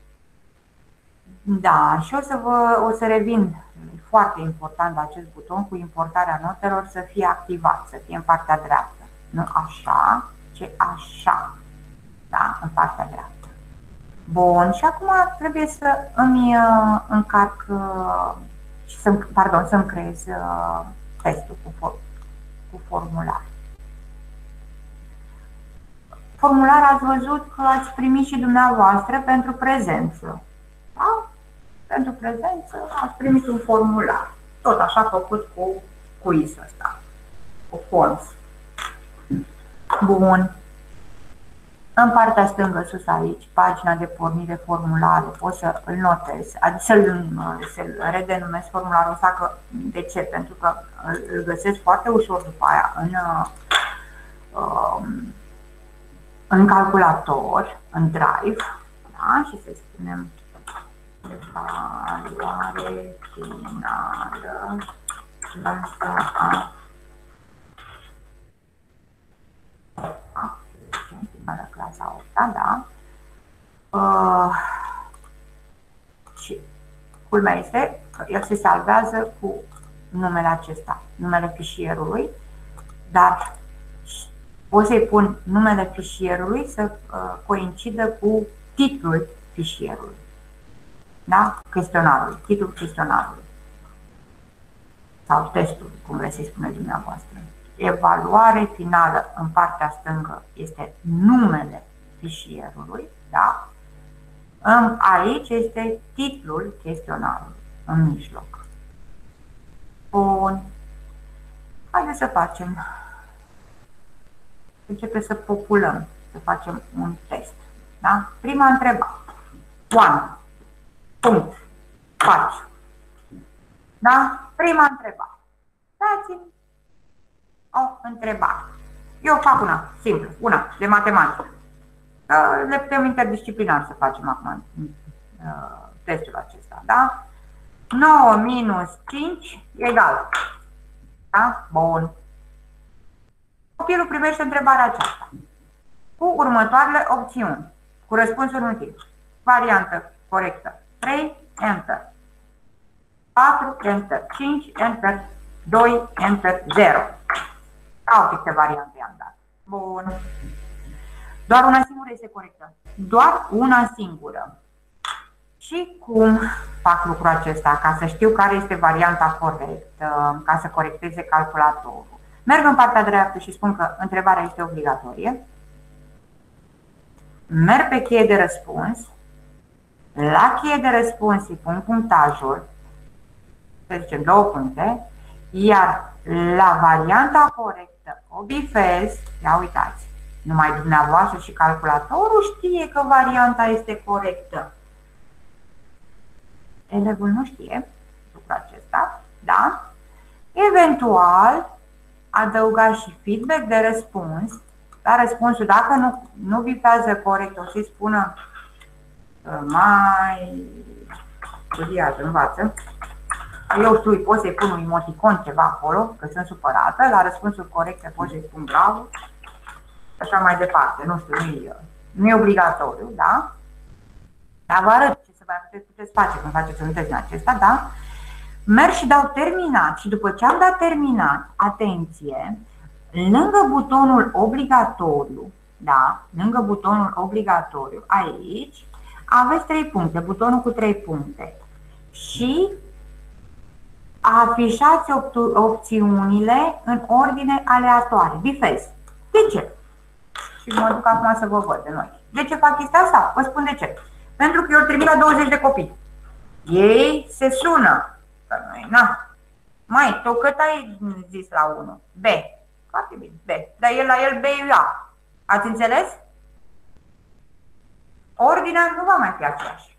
Da, și o să revin. E foarte important acest buton cu importarea notelor să fie activat, să fie în partea dreaptă. Nu așa, ci așa. Da, în partea dreaptă. Bun, și acum trebuie să îmi încarc și să-mi creez testul cu formular. Formular ați văzut că ați primit și dumneavoastră pentru prezență. Da? Pentru prezență ați primit un formular. Tot așa făcut cu quiz-ul ăsta, cu forms. Bun. În partea stângă sus aici, pagina de pornire formulare, poți să îl notezi, adică să-l redenumesc formularul ăsta. Că, de ce? Pentru că îl găsesc foarte ușor după aia în calculator, în Drive, da? Și să spunem evaluare finală clasa A, clasa 8, da? Și culmea este că el se salvează cu numele acesta, numele fișierului, dar pot să-i pun numele fișierului să coincidă cu titlul fișierului, da? Chestionarului, titlul chestionarului sau testul, cum vreți să-i spuneți dumneavoastră. Evaluare finală în partea stângă este numele fișierului, da? Aici este titlul chestionarului, în mijloc. Bun. Haideți să facem. Începe să populăm, să facem un test. Da? Prima întrebare. 1. Punct. Faci. Da? Prima întrebare. Dați-mi o întrebare. Eu fac una simplă, una de matematică. Le putem interdisciplinar să facem acum testul acesta, da? 9 minus 5 egal. Da? Bun. Copilul primește întrebarea aceasta cu următoarele opțiuni, cu răspunsul multiplu. Variantă corectă 3, Enter. 4, Enter. 5, Enter. 2, Enter. 0. Au câte variante am dat. Bun. Doar una singură este corectă. Doar una singură. Și cum fac lucrul acesta? Ca să știu care este varianta corectă, ca să corecteze calculatorul. Merg în partea dreaptă și spun că întrebarea este obligatorie. Merg pe cheie de răspuns. La cheie de răspuns îi pun punctajul, să zicem 2 puncte, iar la varianta corectă o bifez. Ia uitați, numai dumneavoastră și calculatorul știe că varianta este corectă. Elevul nu știe lucrul acesta, da? Eventual adăuga și feedback de răspuns. La răspunsul, dacă nu bifează corect, o să-i spună mai studiază, învață. Eu știu, pot să-i pun un emoticon ceva acolo, că sunt supărată. La răspunsul corect pot să-i spun bravo. Așa mai departe, nu știu, nu e obligatoriu, da? Dar vă arăt ce să mai puteți face când faceți un test din acesta, da? Merg și dau terminat și după ce am dat terminat, atenție, lângă butonul obligatoriu, da? Lângă butonul obligatoriu, aici, aveți 3 puncte, butonul cu 3 puncte. Și afișați opțiunile în ordine aleatoare, bifez. De ce? Și mă duc acum să vă văd de noi. De ce fac chestia asta? Vă spun de ce. Pentru că eu trimit la 20 de copii. Ei se sună. Că noi, na. Mai, tu cât ai zis la 1? B. Foarte bine, B. Dar el la el B e A. Ați înțeles? Ordinea nu va mai fi aceeași.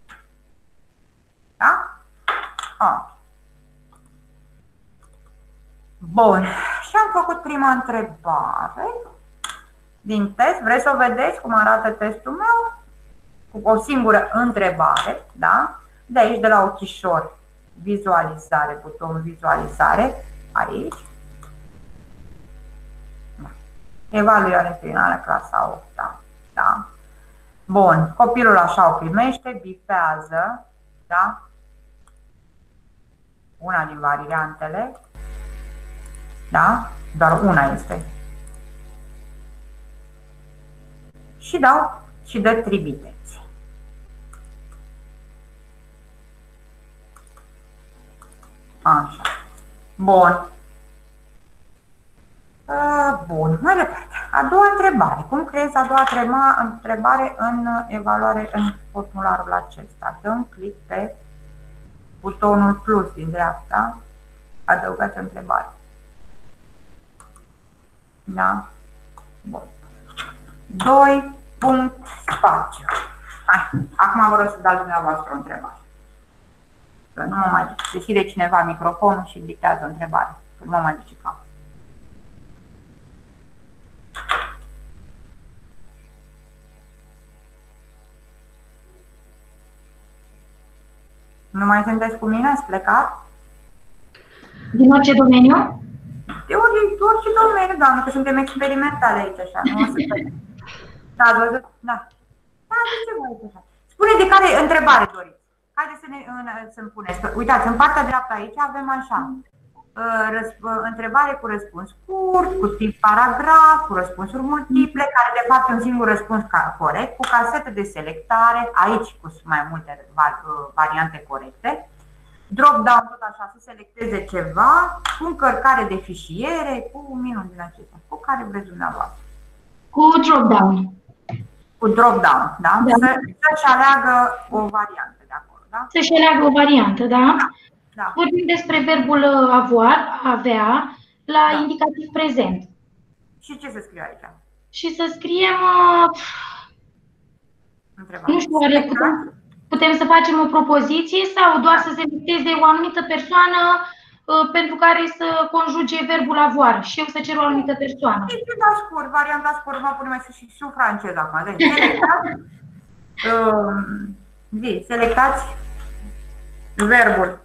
Da? A. Bun. Și am făcut prima întrebare din test. Vreți să o vedeți cum arată testul meu? Cu o singură întrebare, da? De aici, de la ochișor, vizualizare, butonul vizualizare, aici. Evaluare finală, clasa 8, da? Bun, copilul așa o primește, bifează, da? Una din variantele, da? Doar una este. Și dau și dă trimiteți. Așa. Bun. Bun, mai departe. A doua întrebare. Cum creezi a doua întrebare în evaluare în formularul acesta? Dăm click pe butonul plus din dreapta. Adăugați o întrebare. Da? Bun. 2. Punct spațiu. Hai, acum vă rog să dați dumneavoastră o întrebare. Că nu mă mai deschide cineva microfonul și dictează o întrebare. Că nu mă mai duce capul. Nu mai sunteți cu mine? Ați plecat? Din orice domeniu? De orice domeniu, doamnă, că suntem experimentale aici, așa, nu o să vedem. Da, ați văzut? Da. Da, de ce vă aici așa? Spune de care întrebare doriți. Haideți să-mi puneți. Uitați, în partea dreaptă aici avem așa. Întrebare cu răspuns scurt, cu tip paragraf, cu răspunsuri multiple, care de fapt e un singur răspuns corect, cu casete de selectare, aici cu mai multe variante corecte. Drop-down tot așa, să selecteze ceva, cu încărcare de fișiere, cu minuni din acestea, cu care vreți dumneavoastră. Cu drop-down. Cu drop-down, da? Să-și aleagă o variantă de acolo, da? Să-și aleagă o variantă, da? Da. Vorbim despre verbul avea la indicativ prezent. Și ce să scriu aici? Și să scriem, Întrebare. nu știu, oare putem să facem o propoziție sau doar să selecteze o anumită persoană pentru care să conjuge verbul avoir și eu să cer o anumită persoană. Da, scurt, varianta scurt, mă punem mai și francez acum. Deci, selectați verbul.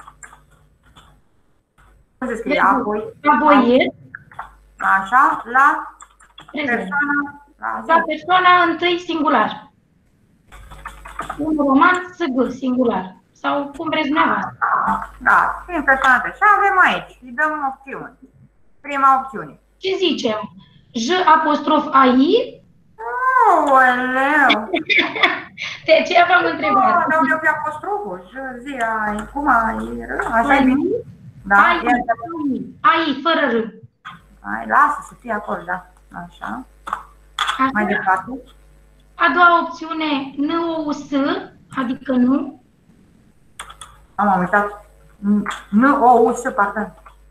Cum se scrie? Apoi așa, la persoana. La persoana întâi singular. Un roman SG singular. Sau cum vreți dumneavoastră. Da, prin persoana întâi. Și avem aici, îi dăm opțiuni. Prima opțiune. Ce zicem? J'-AI? Aoleu! De aceea v-am întrebat. Dar unde pe apostroful? J-AI, cum ai? Așa e bine? Da, AI, fără R. Hai, lasă să fie acolo, da. Așa. Mai departe. A doua opțiune, N-O-U-S, adică nu. Am uitat. N-O-U-S, pardon.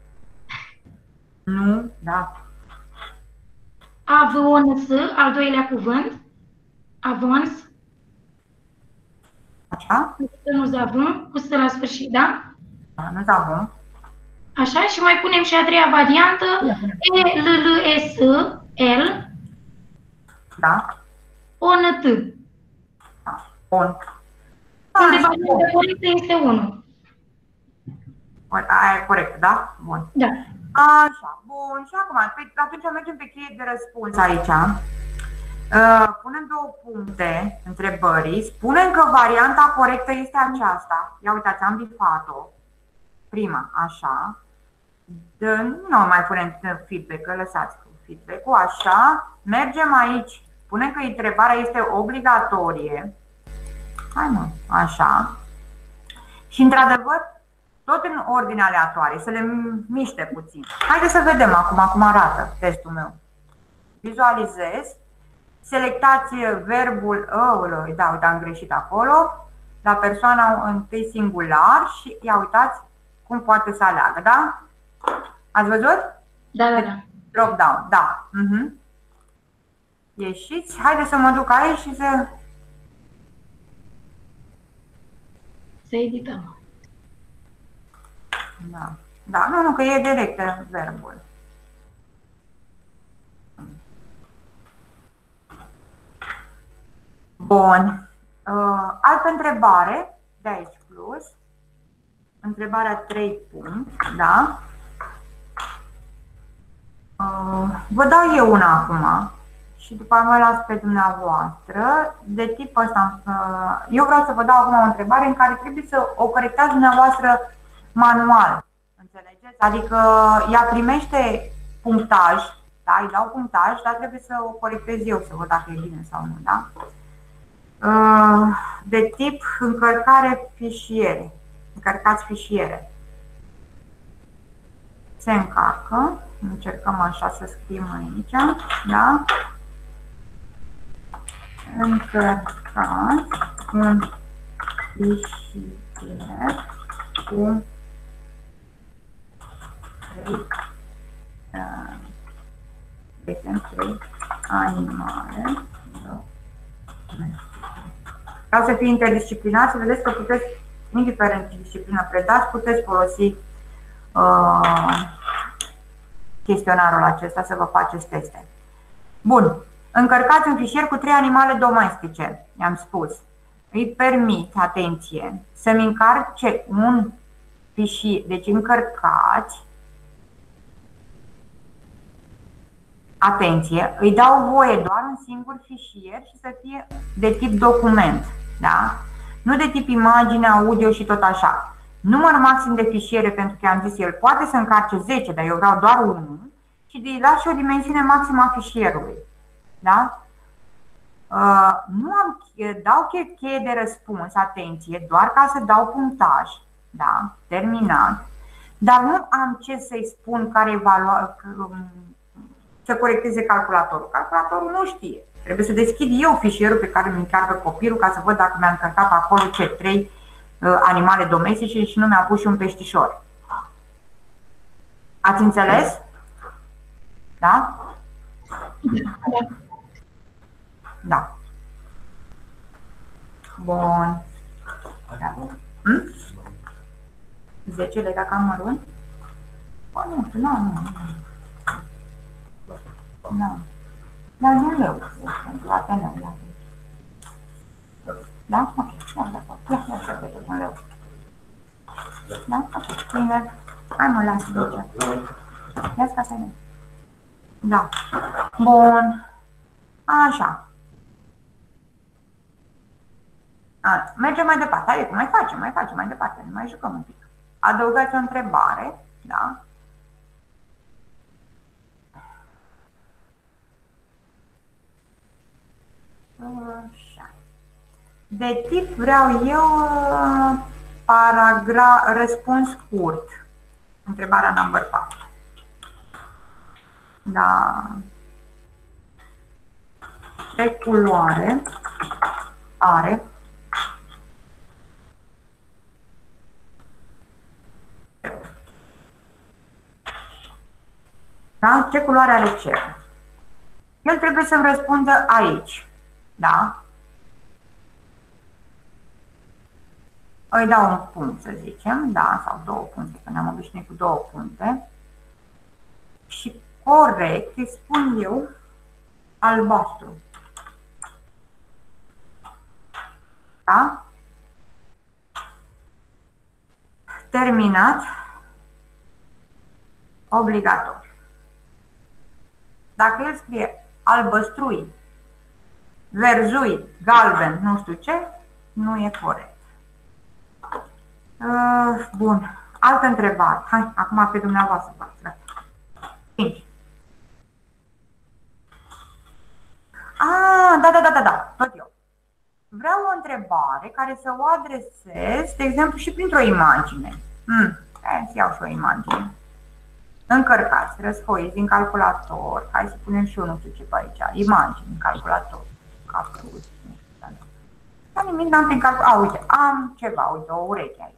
Nu, da. Avons, al doilea cuvânt. Avons. Așa? Nu zavăm, cu S la sfârșit, da? Da, nu zavăm. Așa, și mai punem și a treia variantă, E-L-L-S, L. Da. O-N-T. Da. Bun. Unde varianta corectă este 1. Aia e corectă, da? Bun. Da. Așa, bun. Și acum, atunci mergem pe cheie de răspuns aici. Punem două puncte întrebării. Spunem că varianta corectă este aceasta. Ia uitați, am bifat-o. Prima, așa. Nu mai punem feedback-ul, lăsați feedback-ul, așa. Mergem aici. Spunem că întrebarea este obligatorie. Hai mă, așa. Și într-adevăr, tot în ordine aleatorie, să le miște puțin. Haideți să vedem acum cum arată testul meu. Vizualizez. Selectați verbul, da, uite, am greșit acolo, la persoana întâi singular și ia uitați cum poate să aleagă, da? Ați văzut? Da, da, da. Drop down, da. Ieșiți, haideți să mă duc aici și să... Să edităm. Da, da, nu, că e direct verbul. Bun. Altă întrebare, de aici plus. Întrebarea 3 punct, da? Vă dau eu una acum și după aceea mă las pe dumneavoastră. De tip ăsta, eu vreau să vă dau acum o întrebare în care trebuie să o corectați dumneavoastră manual. Înțelegeți? Adică ea primește punctaj, da? Îi dau punctaj, dar trebuie să o corectez eu, să văd dacă e bine sau nu, da? De tip încărcare fișiere. Încărcați fișiere. Se încarcă. Încercăm așa să scriem aici, da? Încărcați un fișier cu 3 animale. Vreau să fie interdisciplinar, să vedeți că puteți, indiferent ce disciplină predați, puteți folosi chestionarul acesta să vă faceți teste. Bun. Încărcați un fișier cu 3 animale domestice, i-am spus. îi permit, atenție, să-mi încarce un fișier, deci încărcați, atenție, îi dau voie doar un singur fișier și să fie de tip document, da? Nu de tip imagine, audio și tot așa. Număr maxim de fișiere, pentru că am zis, el poate să încarce 10, dar eu vreau doar 1 și îi las și o dimensiune maximă a fișierului, da? Dau cheie de răspuns, atenție, doar ca să dau punctaj, da? Terminat, dar nu am ce să-i spun care să corecteze calculatorul. Calculatorul nu știe. Trebuie să deschid eu fișierul pe care îmi încarcă copilul ca să văd dacă mi-a încărcat acolo ce 3 animale domestice și nu mi-a pus și un peștișor. Ați înțeles? Da? Da. Bun. 10 legat cam mărunt? Bă, nu știu, nu. Dar nu leu, pentru Ateneu. Da? Ok, ia să vedem un leu. Da? Ok, bine. Hai mă, lasă de aici. Ia-ți ca să ne. Da. Bun. Așa. Mergem mai departe. Hai, mai facem mai departe. Ne mai jucăm un pic. Adăugați o întrebare, da? Așa. De tip vreau eu răspuns scurt. Întrebarea number 4. Da. Ce culoare are da? Ce culoare are cerul? El trebuie să-mi răspundă aici. Da? Îi dau un punct, să zicem, da, sau 2 puncte, că ne-am obișnuit cu 2 puncte. Și corect îi spun eu albastru. Da? Terminat. Obligatoriu. Dacă el scrie albăstrui, verzui, galben, nu știu ce, nu e corect. Bun. Altă întrebare. Hai, acum pe dumneavoastră. 5. Da. Tot eu. Vreau o întrebare care să o adresez, de exemplu, și printr-o imagine. Hai să iau și o imagine. Încărcați, răsfoiți din calculator. Hai să punem și eu nu știu ce pe aici. Imagini în calculator. Capturi. Dar nimic n-am prin calculator. Uite, am ceva, uite, o ureche aici.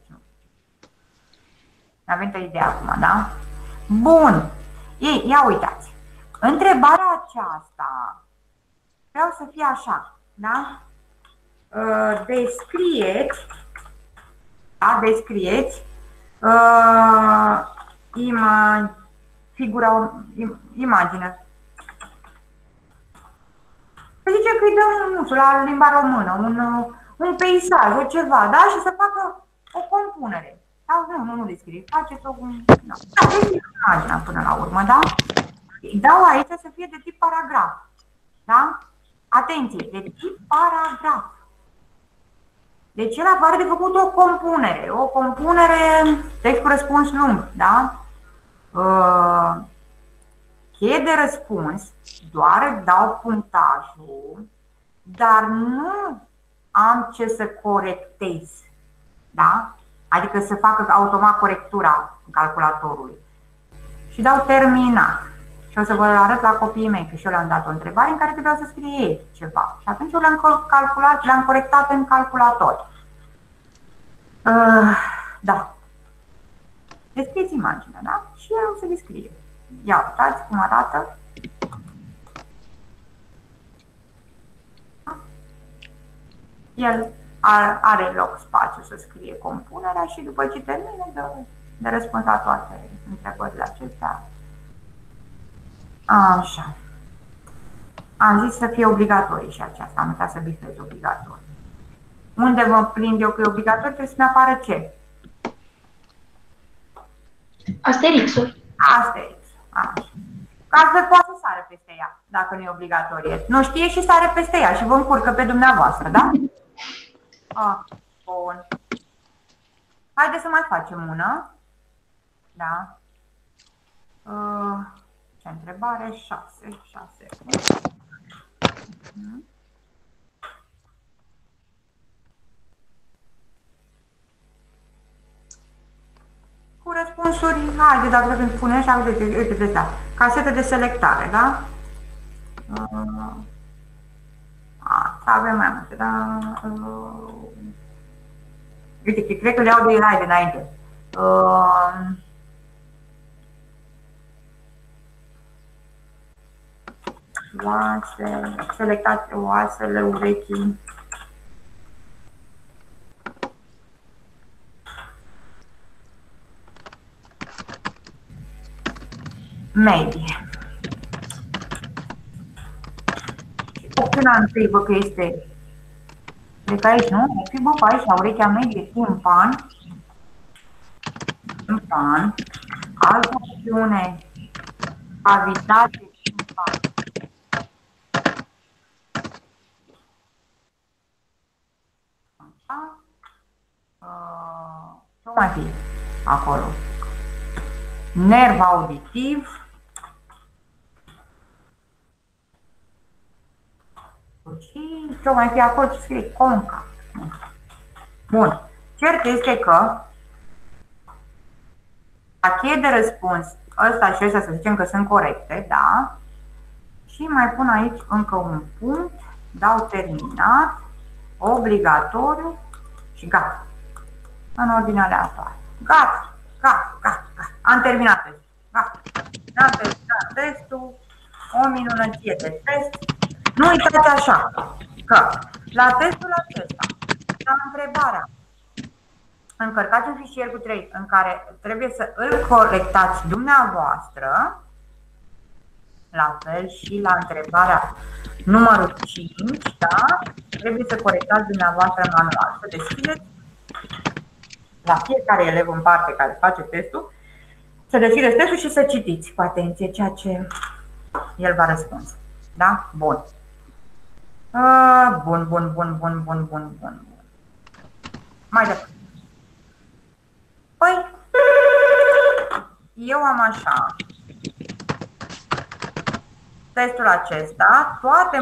Avem o idee acum, da? Bun. Ei, ia uitați. Întrebarea aceasta vreau să fie așa, da? Descrieți, da? Descrieți imagine. Se zice că îi dăm, nu știu, la limba română, un peisaj, o ceva, da? Și să facă o compunere. Sau nu descrie, faceți-o cum... Da, descrie imaginea până la urmă, da? Îi dau aici să fie de tip paragraf, da? Atenție, de tip paragraf. Deci el apare de făcut o compunere, text cu răspuns lung, da? Cheie de răspuns, doar dau punctajul, dar nu am ce să corectez, da? Adică să facă automat corectura calculatorului. Și dau terminat. Și o să vă arăt la copiii mei, că și eu le-am dat o întrebare în care trebuia să scrie ei ceva. Și atunci eu le-am corectat în calculator. Da. Descrieți imaginea, da? Și eu o să descrie. Ia uitați cum arată. El are loc spațiu să scrie compunerea și după ce termine de răspuns la toate întrebările acestea. Așa. Am zis să fie obligatorii și aceasta, am uitat să bifez obligatoriu. Unde vă prind eu că e obligatoriu, trebuie să ne apară ce? Asterixul. Asterix. Așa. Ca să poată să sare peste ea, dacă nu e obligatorie. Nu știe și sare peste ea și vă încurcă pe dumneavoastră, da? Bun. Haideți să mai facem una. Da. Ce întrebare? 6. Cu răspunsuri, haide, dacă îmi spune așa, uite de asta. Casete de selectare, da? Avem mai multe, da? Uite, cred că le iau de înainte. Oase, selectați oasele urechii. Maybe. Opțiunea întâi, bă, că este, cred că aici, nu? O fi, bă, pe aici, la urechea medie, timpan. Altă opțiune, cavitate, timpan. Ce mai fi acolo? Nerv auditiv. Și ce mai fi acolo? Ce scrie? Conca. Bun. Cert este că la cheie de răspuns, ăsta și ăsta să zicem că sunt corecte, da? Și mai pun aici încă un punct, dau terminat, obligatoriu și gata. În ordine aleatoare. Gata. Am terminat testul. Gata. Am terminat testul. O minunăție de test. Nu uitați așa, că la testul acesta, la întrebarea, încărcați un fișier cu 3 în care trebuie să îl corectați dumneavoastră, la fel și la întrebarea numărul 5, da? Trebuie să corectați dumneavoastră manual. Să deschideți la fiecare elev în parte care face testul, să deschideți testul și să citiți cu atenție ceea ce el va răspunde. Da? Bun. Bun. Mai departe. Păi, eu am așa. Testul acesta, toate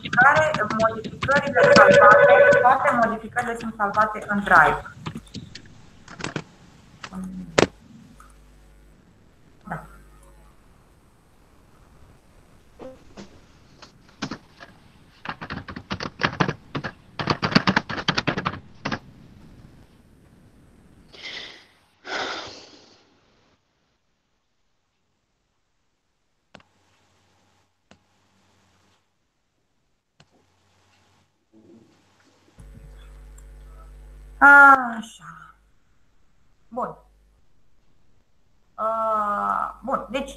modificările sunt salvate în Drive. Da. Așa. Bun. Bun, deci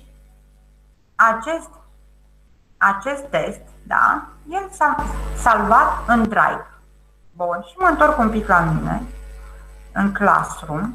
acest test, da, el s-a salvat în Drive. Bun, și mă întorc un pic la mine, în Classroom,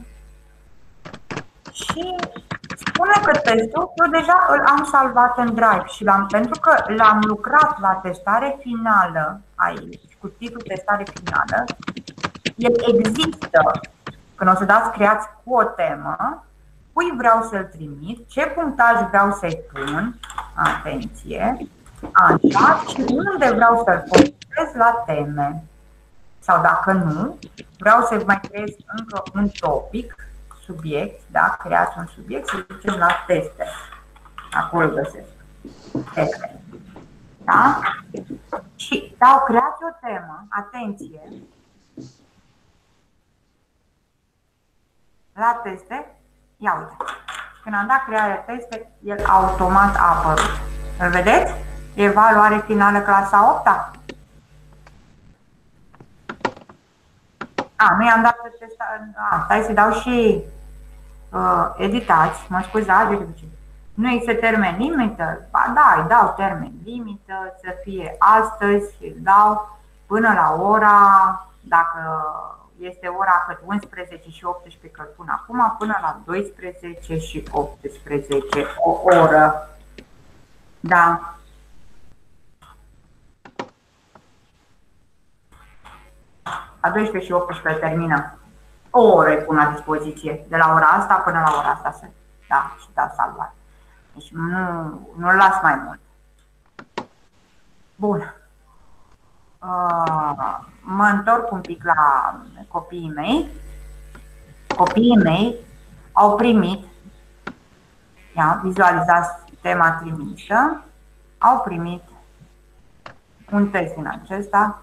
și spune că testul eu deja îl am salvat în Drive și pentru că l-am lucrat la testare finală aici, cu titlul testare finală, el există. Când o să dați creați cu o temă, cui vreau să-l trimit, ce punctaj vreau să-i pun, atenție, așa, și unde vreau să-l postez la teme. Sau dacă nu, vreau să mai creez încă un topic, subiect, da? Creați un subiect, să zicem la teste. Acolo găsesc teste. Da? Și dau creați o temă, atenție, la teste, ia uite, când am dat crearea teste, el automat a apărut. Îl vedeți? Evaluare finală clasa 8-a. Nu i-am dat testa. Stai să dau și editați, mă scuzați, nu există termen limită? Ba da, îi dau termen limită, să fie astăzi, îl dau până la ora, dacă este ora cât 11 și 18, că îl pun acum, până la 12 și 18, o oră. Da. La 12 și 18 termină. O oră îi pun la dispoziție, de la ora asta până la ora asta. Da, și da salvat. Deci nu-l las mai mult. Bun. Mă întorc un pic la copiii mei. Copiii mei au primit, vizualizați tema trimisă, au primit un test din acesta.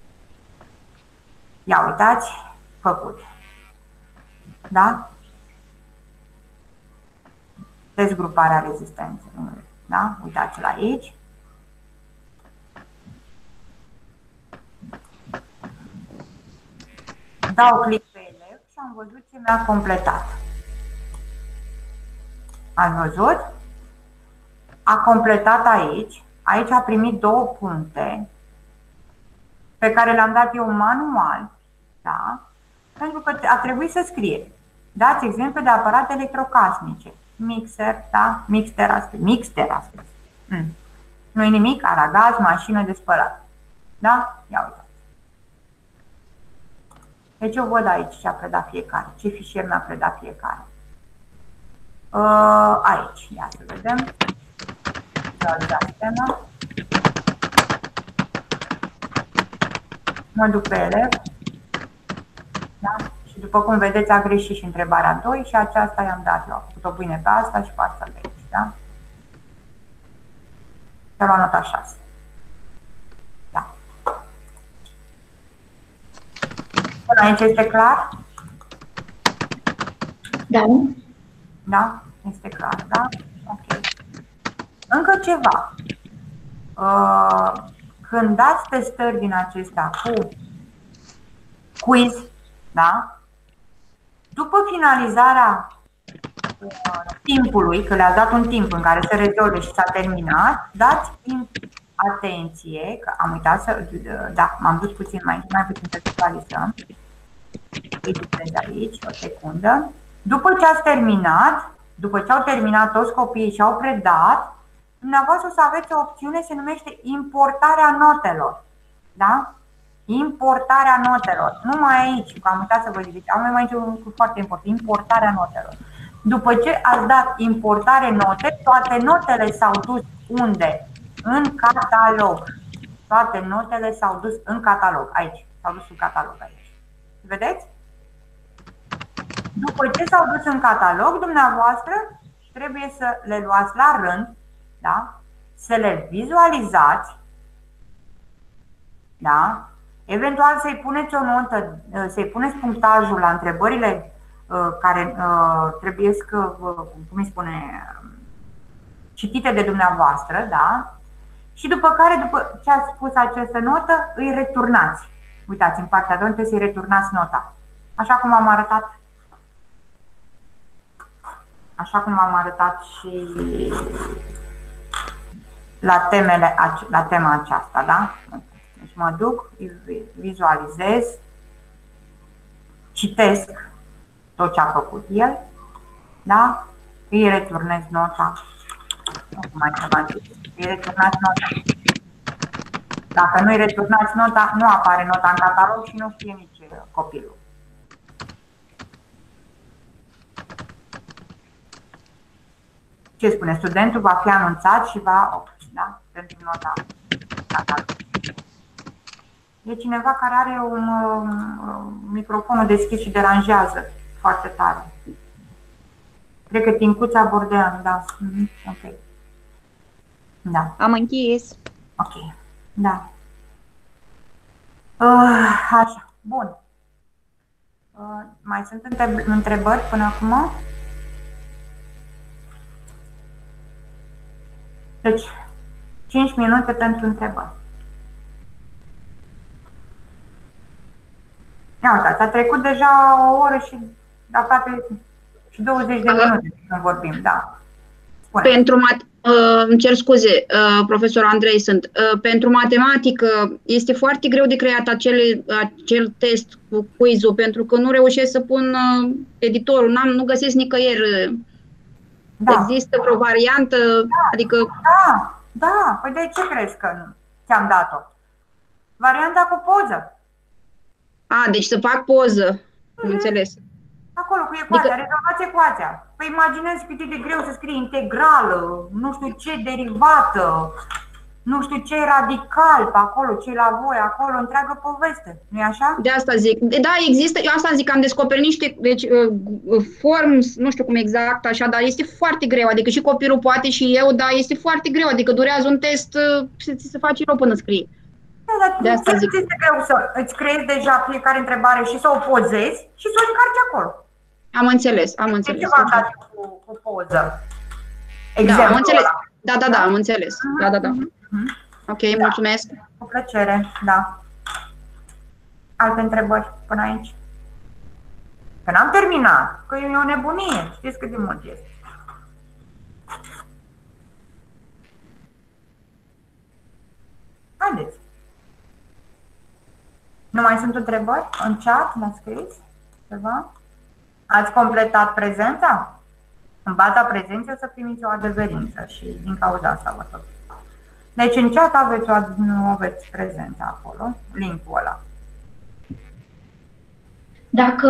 Ia uitați, făcut. Da? Dezgruparea rezistenței. Da? Uitați-l aici. Dau click pe elev și am văzut ce mi-a completat. Ați văzut? A completat aici. Aici a primit 2 puncte pe care le-am dat eu manual. Da? Pentru că a trebuit să scrie. Dați exemplu de aparate electrocasnice. Mixer, da? Mixter. Nu-i nimic, aragaz, mașină de spălat. Da? Ia uitați. Deci eu văd aici ce a predat fiecare, ce fișier mi-a predat fiecare. Aici, ia să vedem. Mă duc pe elev. Da? Și după cum vedeți a greșit și întrebarea 2 și aceasta i-am dat eu. Am făcut o bine pe asta și pe asta de aici. Da? Și-a luat nota 6. Da. Până aici este clar? Da. Da? Este clar, da? Ok. Încă ceva. Când dați testări din acestea cu quiz, da? După finalizarea timpului, că le-ați dat un timp în care se rezolve și s-a terminat, dați atenție, că am uitat să, da, m-am dus puțin mai puțin să visualizăm. Îi duceți aici, o secundă. După ce ați terminat, după ce au terminat toți copiii și au predat, dumneavoastră o să aveți o opțiune, se numește importarea notelor. Da? Importarea notelor. Numai aici, că am uitat să vă zic, am mai un lucru foarte important, importarea notelor. După ce ați dat importare note, toate notele s-au dus unde? În catalog. Toate notele s-au dus în catalog. Aici. S-au dus în catalog aici. Vedeți? După ce s-au dus în catalog, dumneavoastră trebuie să le luați la rând, da? Să le vizualizați, da? Eventual să-i puneți o notă, să-i puneți punctajul la întrebările care trebuie să, cum îi spune, citite de dumneavoastră, da? Și după care, după ce ați spus această notă, îi returnați. Uitați, în partea a doua trebuie să-i returnați nota. Așa cum am arătat. Așa cum am arătat și la tema aceasta, da? Deci mă duc, vizualizez, citesc tot ce a făcut el, da? Îi returnez nota. Îi returnați nota. Dacă nu îi returnați nota, nu apare nota în catalog și nu știe nici copilul. Ce spune? Studentul va fi anunțat și va, da? Pentru nota catalog. E cineva care are un microfonul deschis și deranjează foarte tare. Cred că Tincuța Bordean, da. Ok. Da. Am închis. Ok. Da. Așa. Bun. Mai sunt întrebări până acum? Deci, 5 minute pentru întrebări. Ia uitați, a trecut deja o oră și aproape și 20 de minute când vorbim, da. Îmi cer scuze, profesor Andrei sunt. Pentru matematică este foarte greu de creat acel test cu quiz-ul, pentru că nu reușesc să pun editorul, nu găsesc nicăieri. Da. Există vreo variantă? Da. Adică... Da. Păi de ce crezi că nu ți-am dat-o? Varianta cu poză. Deci să fac poză. Înțeles. Acolo cu ecuația, rezolvați ecuația. Păi imaginezi cât e de greu să scrii integrală, nu știu ce derivată, nu știu ce radical pe acolo, ce la voi acolo, întreagă poveste, nu-i așa? De asta zic. Da, există, eu asta zic, am descoperit niște forms, nu știu cum exact așa, dar este foarte greu, adică și copilul poate și eu, dar este foarte greu, adică durează un test, ți se face rău până scrii. Da, de asta zic. Este greu să îți creezi deja fiecare întrebare și să o pozezi și să o încarci acolo. Am înțeles. Ce v-am dat cu poză? Da, am înțeles. Da, am înțeles. Da. Ok, mulțumesc. Cu plăcere, da. Alte întrebări până aici? Că n-am terminat, că e o nebunie. Știți cât de mult este. Haideți. Nu mai sunt întrebări în chat? M-ați scris ceva? Ați completat prezența? În baza prezenței o să primiți o adeverință și din cauza asta vă tot. Deci în chat aveți prezența acolo, link-ul ăla. Dacă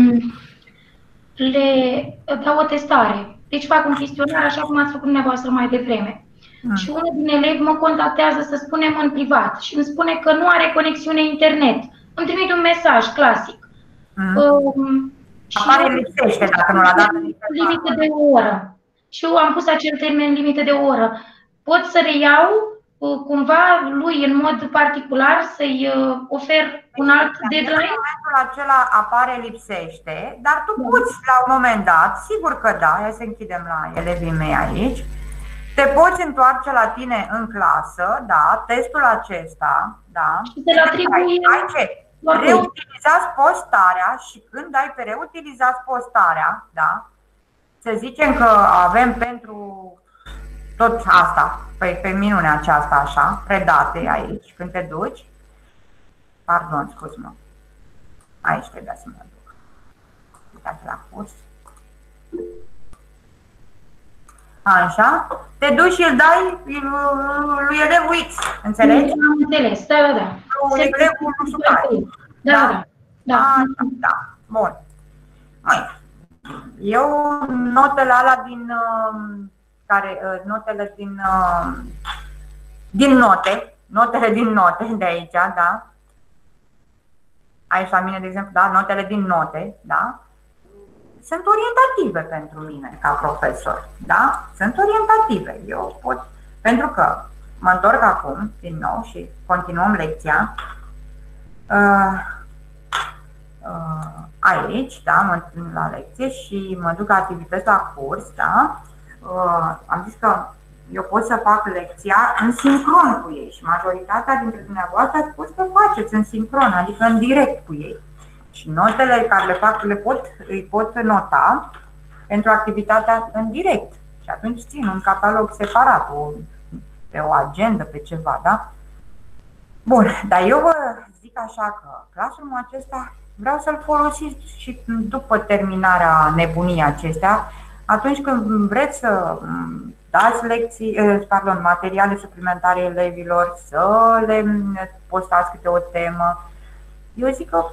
le dau o testare, deci fac un chestionar așa cum ați făcut dumneavoastră mai devreme. Și unul din elevi mă contactează, să spunem, în privat și îmi spune că nu are conexiune internet. Îmi trimite un mesaj clasic. Apare lipsește dacă nu l-a dat limită de o oră. Și eu am pus acel termen limită de o oră. Pot să reiau cumva lui în mod particular, să-i ofer un alt deadline? În momentul acela apare lipsește, dar tu poți la un moment dat, sigur că da, hai să închidem la elevii mei aici, te poți întoarce la tine în clasă, da, testul acesta, da. Și să-l atribui. Reutilizați postarea și când dai pe reutilizați postarea, da, să zicem că avem pentru tot asta, pe minunea aceasta așa, predate aici, când te duci, pardon, scuze-mă, aici trebuia să mă duc, uitați la curs, așa, te duci și îl dai lui elevul X, înțelegi? Am înțeles, da. Lui elevul nu știu care. Da. Bun. Măi, eu notele alea notele din note de aici, da? Aici la mine, de exemplu, da, notele din note, da? Sunt orientative pentru mine ca profesor, da? Sunt orientative. Eu pot, pentru că mă întorc acum din nou și continuăm lecția. Aici, da, mă întâlnim la lecție și mă duc activități la curs, da? Am zis că eu pot să fac lecția în sincron cu ei și majoritatea dintre dumneavoastră ați spus că faceți în sincron, adică în direct cu ei. Și notele care le fac, îi pot nota pentru activitatea în direct. Și atunci țin un catalog separat, pe o agendă, pe ceva, da? Bun, dar eu vă zic așa că Classroom-ul acesta vreau să-l folosiți și după terminarea nebuniei acestea, atunci când vreți să dați materiale suplimentare elevilor, să le postați câte o temă, eu zic că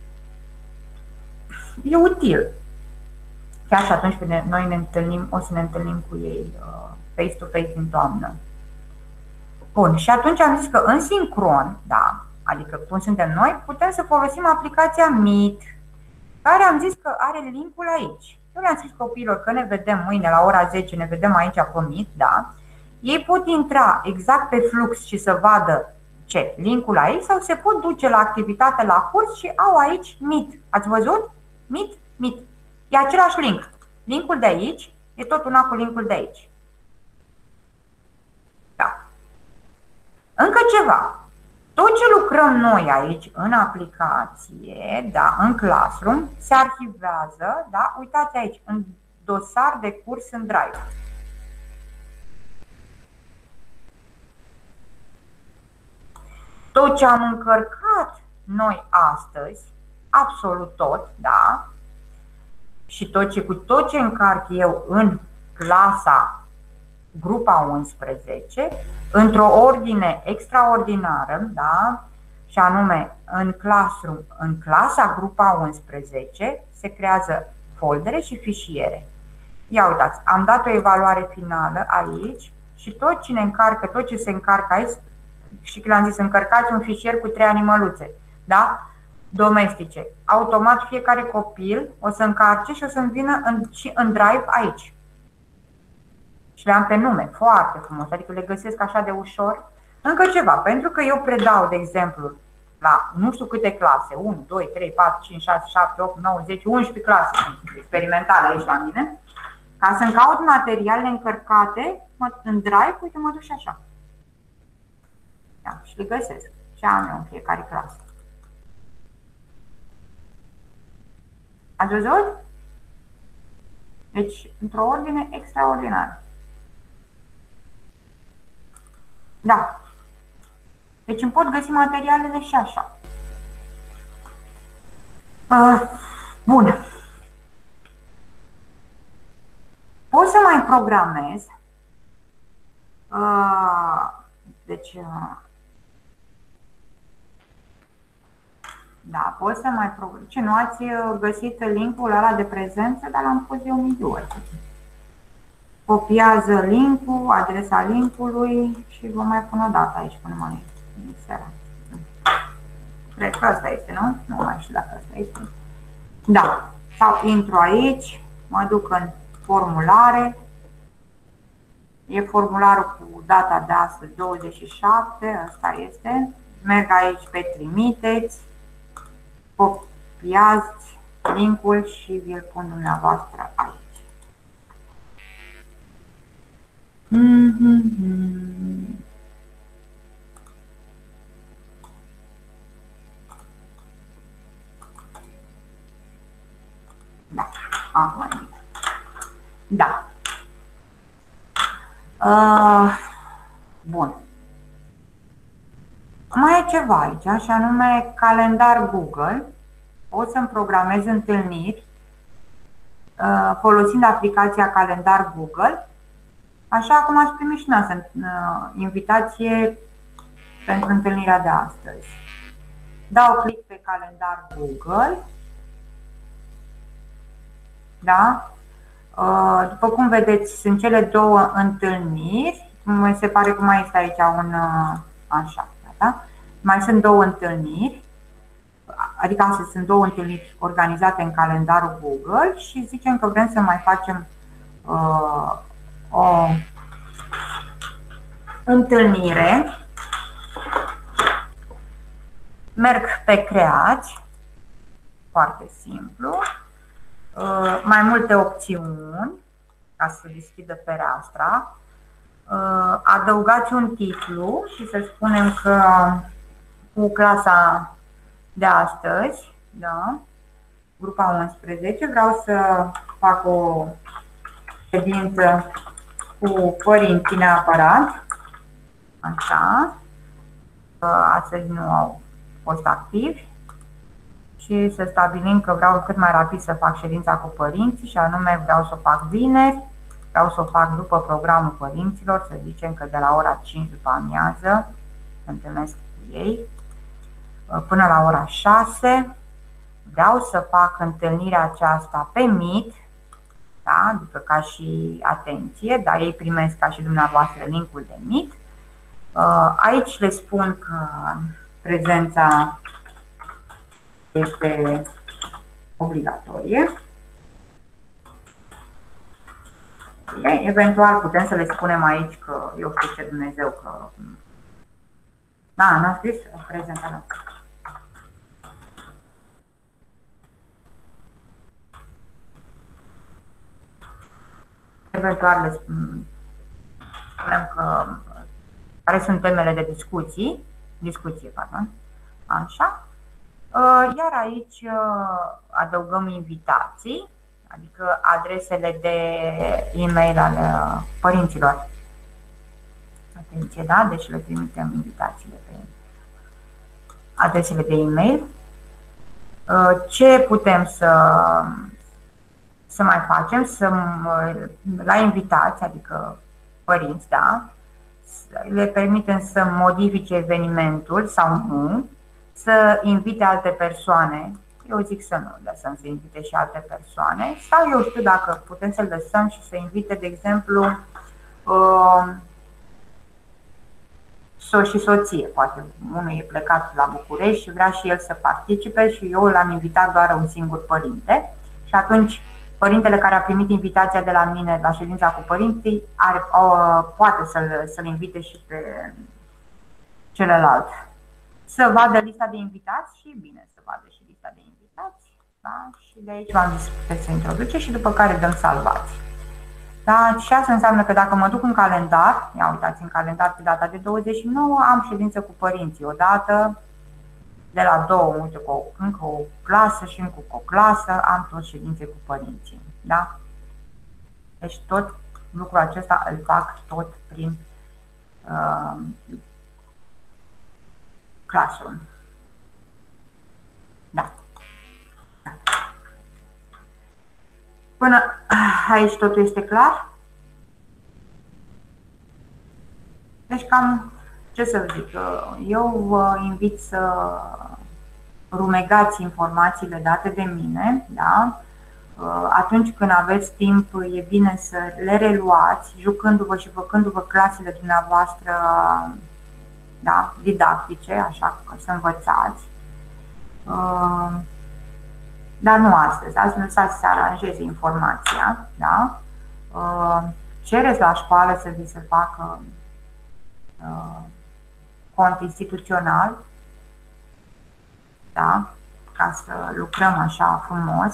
e util. Chiar și atunci când noi ne întâlnim, o să ne întâlnim cu ei face-to-face din toamnă. Bun, și atunci am zis că în sincron, da, adică cum suntem noi, putem să folosim aplicația Meet, care am zis că are linkul aici. Eu le-am zis copiilor că ne vedem mâine la ora 10, ne vedem aici pe Meet, da? Ei pot intra exact pe flux și să vadă linkul aici sau se pot duce la activitate la curs și au aici Meet. Ați văzut? Meet. E același link. Linkul de aici e tot una cu linkul de aici. Da. Încă ceva. Tot ce lucrăm noi aici în aplicație, da, în Classroom, se arhivează, da, uitați aici, în dosar de curs în Drive. tot ce am încărcat noi astăzi, absolut tot, da? Și cu tot ce încarc eu în clasa grupa 11, într-o ordine extraordinară, da? Și anume în Classroom, în clasa grupa 11, se creează foldere și fișiere. Ia uitați, am dat o evaluare finală aici și tot ce încarcă, tot ce se încarcă aici, și când am zis încărcați un fișier cu 3 animăluțe, da? Domestice. Automat fiecare copil o să încarce și o să-mi vină în Drive aici. Și le am pe nume, foarte frumos, adică le găsesc așa de ușor. Încă ceva, pentru că eu predau, de exemplu, la nu știu câte clase, 1, 2, 3, 4, 5, 6, 7, 8, 9, 10, 11 clase experimentale aici la mine, ca să-mi caut materialele încărcate în Drive, uite, mă duc și așa. Da, și le găsesc. Ce am eu în fiecare clasă. Ați văzut? Deci, într-o ordine extraordinară. Da. Deci îmi pot găsi materialele și așa. Bun. Pot să mai programez. Deci, da, pot să mai programez. Ce, nu ați găsit linkul ăla de prezență, dar l-am pus eu milion. Copiază linkul, adresa linkului și vă mai pun o dată aici până mai seara. Cred că asta este, nu? Nu mai știu dacă asta este. Da. Sau intru aici, mă duc în formulare. E formularul cu data de astăzi, 27, asta este. Merg aici pe trimiteți, copiați linkul și vi-l pun dumneavoastră aici. Da, acum. Da. Bun. Mai e ceva aici, și anume calendar Google. O să-mi programez întâlniri folosind aplicația calendar Google, așa cum ați primit și noastră invitație pentru întâlnirea de astăzi. Dau click pe calendar Google. Da? După cum vedeți, sunt cele două întâlniri. Mi se pare că mai este aici un așa, da? Mai sunt două întâlniri. Adică astea sunt două întâlniri organizate în calendarul Google și zicem că vrem să mai facem o întâlnire. Merg pe creați, foarte simplu, mai multe opțiuni ca să deschidă fereastra. Adăugați un titlu și să spunem că cu clasa de astăzi, da, grupa 11, vreau să fac o ședință cu părinții neapărat, așa, astăzi nu au fost activi și să stabilim că vreau cât mai rapid să fac ședința cu părinții și anume vreau să o fac vineri, vreau să o fac după programul părinților, să zicem că de la ora 5 după amiază să întâlnesc cu ei până la ora 6. Vreau să fac întâlnirea aceasta pe Meet, da? Adică ca și atenție, dar ei primesc ca și dumneavoastră linkul de Meet. Aici le spun că prezența este obligatorie. Eventual putem să le spunem aici că eu știu ce Dumnezeu că... Da, n-a scris prezentarea. Eventual le spunem că care sunt temele de discuție, pardon. Așa. Iar aici adăugăm invitații, adică adresele de e-mail ale părinților. Atenție, da? Deci le trimitem invitațiile pe adresele de e-mail. Ce putem să mai facem? La invitați, adică părinți, da? Le permitem să modifice evenimentul sau nu, să invite alte persoane. Eu zic să nu lăsăm să invite și alte persoane. Sau eu știu dacă putem să lăsăm și să invite, de exemplu, soț și soție. Poate unul e plecat la București și vrea și el să participe și eu l-am invitat doar un singur părinte. Și atunci părintele care a primit invitația de la mine la ședința cu părinții poate să-l invite și pe celălalt. Să vadă lista de invitați și bine să vadă și lista de invitați. Da? Și de aici v-am zis puteți să introduce și după care dăm salvați. Da? Și asta înseamnă că dacă mă duc în calendar, ia uitați în calendar pe data de 29, am ședință cu părinții odată, de la 2, uite, cu încă o clasă și încă o clasă, am tot ședințe cu părinții. Da? Deci tot lucrul acesta îl fac tot prin Classroom. Da. Până aici totul este clar? Deci cam, ce să zic, eu vă invit să rumegați informațiile date de mine, da? Atunci când aveți timp, e bine să le reluați, jucându-vă și făcându-vă clasele dumneavoastră, da? Didactice, așa că să învățați. Dar nu astăzi, azi lăsați să aranjeze informația, da? Cereți la școală să vi se facă cont instituțional, da? Ca să lucrăm așa frumos.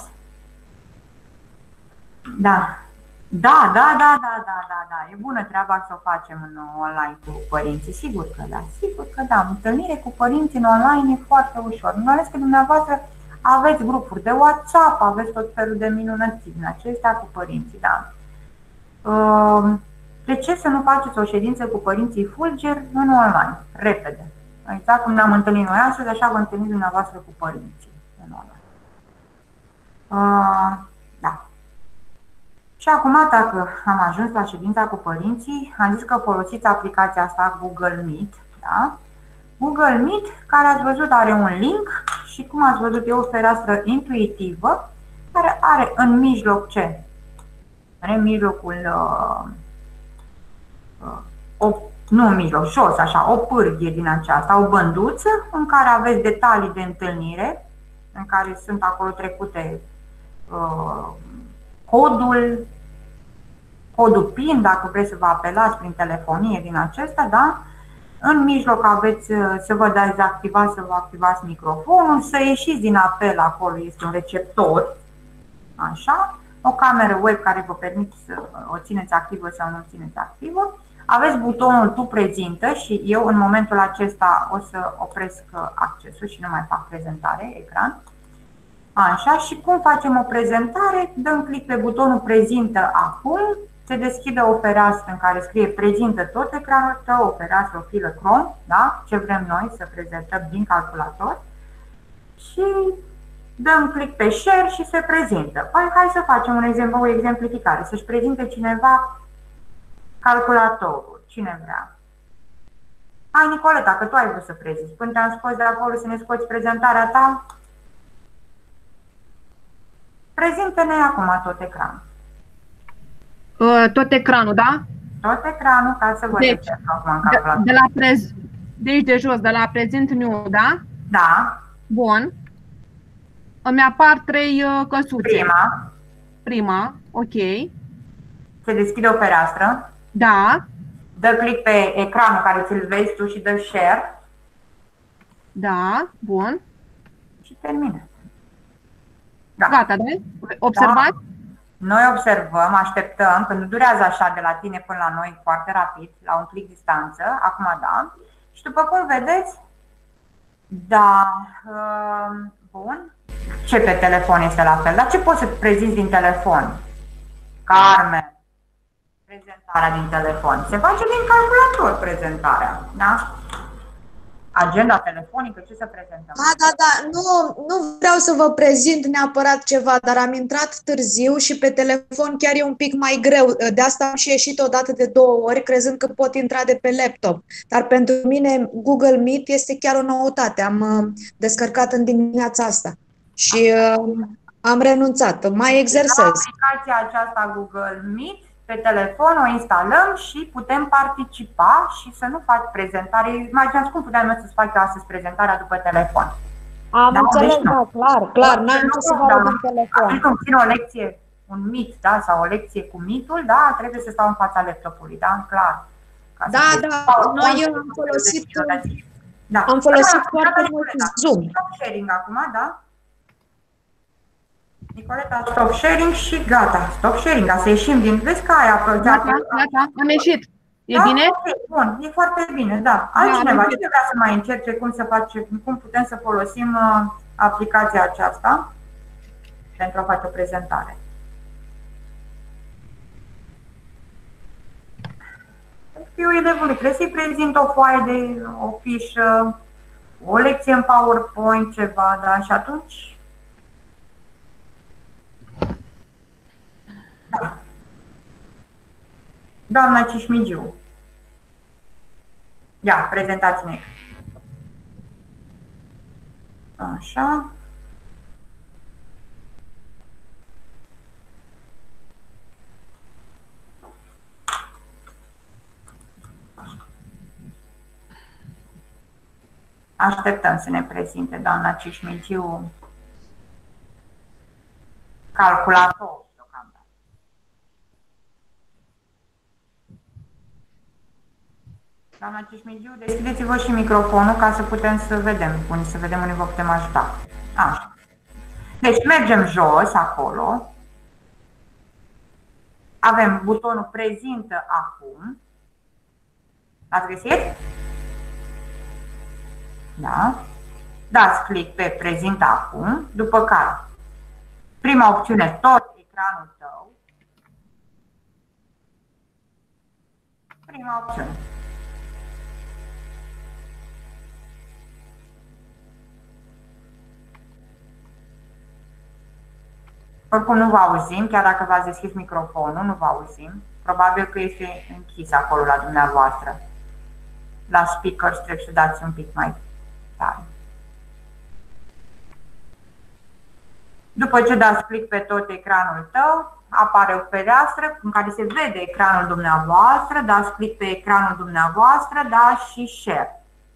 Da. Da, e bună treaba să o facem în online cu părinții, sigur că da, sigur că da. Întâlnire cu părinții în online e foarte ușor. Nu ales că dumneavoastră aveți grupuri de WhatsApp, aveți tot felul de minunății din acestea cu părinții, da. De ce să nu faceți o ședință cu părinții Fulger în online, repede? Exact cum ne-am întâlnit noi astăzi, așa vă întâlniți dumneavoastră cu părinții în online. Da. Și acum, dacă am ajuns la ședința cu părinții, am zis că folosiți aplicația asta Google Meet, da? Google Meet, care ați văzut are un link și cum ați văzut e o fereastră intuitivă care are în mijloc ce? Are în mijlocul, nu în mijloc, jos, așa, o pârghie din aceasta, o bănduță în care aveți detalii de întâlnire, în care sunt acolo trecute codul PIN, dacă vreți să vă apelați prin telefonie din acesta, da? În mijloc aveți să vă dați activați, să vă activați microfonul, să ieșiți din apel, acolo este un receptor, așa, o cameră web care vă permite să o țineți activă sau nu o țineți activă. Aveți butonul Tu prezintă și eu în momentul acesta o să opresc accesul și nu mai fac prezentare, ecran. Așa, și cum facem o prezentare? Dăm click pe butonul Prezintă acum, se deschide o fereastră în care scrie Prezintă tot ecranul tău, o fereastră, o filă Chrome, da? Ce vrem noi să prezentăm din calculator. Și dăm click pe Share și se prezintă. Hai să facem un exemplu, o exemplificare, să-și prezinte cineva calculatorul, cine vrea. Hai, Nicoleta, că tu ai vrut să prezinți. Până te-am scos de acolo să ne scoți prezentarea ta, prezintă-ne acum tot ecranul. Tot ecranul, da? Tot ecranul, ca să vă deci, de aici de jos, de la prezent new, da? Da. Bun. Îmi apar 3 căsuțe. Prima, ok. Se deschide o fereastră. Da. Dă click pe ecranul care ți-l vezi tu și dă share. Da, bun. Și termină. Da. Gata, da? Observați? Da. Noi observăm, așteptăm, că nu durează așa de la tine până la noi foarte rapid, la un click distanță, acum da. Și după cum vedeți, da, bun, ce pe telefon este la fel, dar ce poți să prezinți din telefon? Carmen, prezentarea din telefon, se face din calculator prezentarea, da? Agenda telefonică, ce să prezentăm? Da. Nu vreau să vă prezint neapărat ceva, dar am intrat târziu și pe telefon chiar e un pic mai greu. De asta am și ieșit odată de 2 ori, crezând că pot intra de pe laptop. Dar pentru mine Google Meet este chiar o noutate. Am descărcat în dimineața asta și am renunțat. Mai exersez. Aplicația aceasta Google Meet pe telefon o instalăm și putem participa și să nu faci prezentare. Imaginați cum puteam eu să-ți fac eu astăzi prezentarea după telefon. Am înțeles, deci, clar, n-am ce să vă în telefon. Atunci când țin o lecție, un Meet, da, sau o lecție cu Meet-ul, da, trebuie să stau în fața laptopului, da, clar. Da, noi am folosit, am folosit foarte mult Zoom. Stop sharing acum, da? Nicoleta, stop sharing și gata. Stop sharing, ca să ieșim din... Vezi că ai apărat. Gata, am ieșit. E bine? Okay, bun, e foarte bine, da. Altcineva, cine vrea să mai încerce cum putem să folosim aplicația aceasta pentru a face o prezentare? Eu elevului trebuie să-i prezint o foaie de o fișă, o lecție în PowerPoint, ceva, da, și atunci... Da. Doamna Cișmigiu. Ia, prezentați-ne. Așa. Așteptăm să ne prezinte doamna Cișmigiu calculator. Doamna Cișmigiu, deschideți-vă și microfonul ca să putem să vedem unde vă putem ajuta. Așa. Deci mergem jos, acolo. Avem butonul prezintă acum. L-ați găsit? Da. Dați click pe prezintă acum, după care prima opțiune, tot ecranul tău. Prima opțiune. Oricum nu vă auzim, chiar dacă v-ați deschis microfonul, nu vă auzim. Probabil că este închis acolo la dumneavoastră. La speakers trebuie să dați un pic mai tare. După ce dați click pe tot ecranul tău, apare o fereastră în care se vede ecranul dumneavoastră, dați click pe ecranul dumneavoastră, da, și share.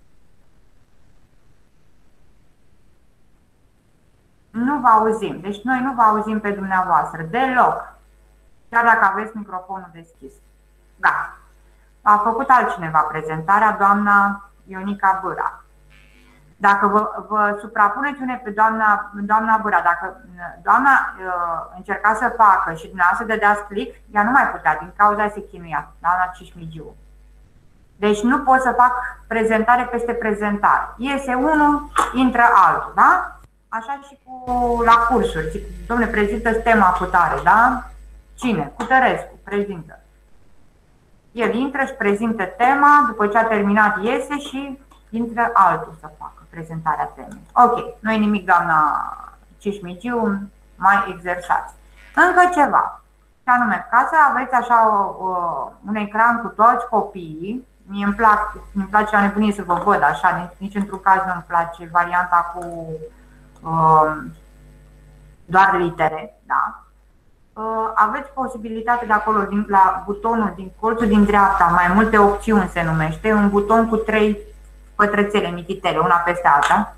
Nu vă auzim, deci noi nu vă auzim pe dumneavoastră deloc, chiar dacă aveți microfonul deschis. Da. A făcut altcineva prezentarea, doamna Ionica Bâra. Dacă vă suprapuneți une pe doamna Bâra, dacă doamna încerca să facă și dumneavoastră dădeați click, ea nu mai putea, din cauza se chinuia, doamna Cișmigiu. Deci nu pot să fac prezentare peste prezentare. Iese unul, intră altul, da? Așa și la cursuri. Zic, dom'le, prezintă tema cu tare, da? Cine? Cutărescu, prezintă. El intră și prezintă tema, după ce a terminat iese și intră altul să facă prezentarea temei. Ok, nu e nimic, doamna Cișmigiu, mai exersați. Încă ceva, și anume, ca să aveți așa un ecran cu toți copiii, îmi place la nebunie să vă văd așa, nici într-un caz nu-mi place varianta cu doar litere, da? Aveți posibilitate de acolo, la butonul din colțul din dreapta, mai multe opțiuni se numește, un buton cu 3 pătrățele mititele, una peste alta.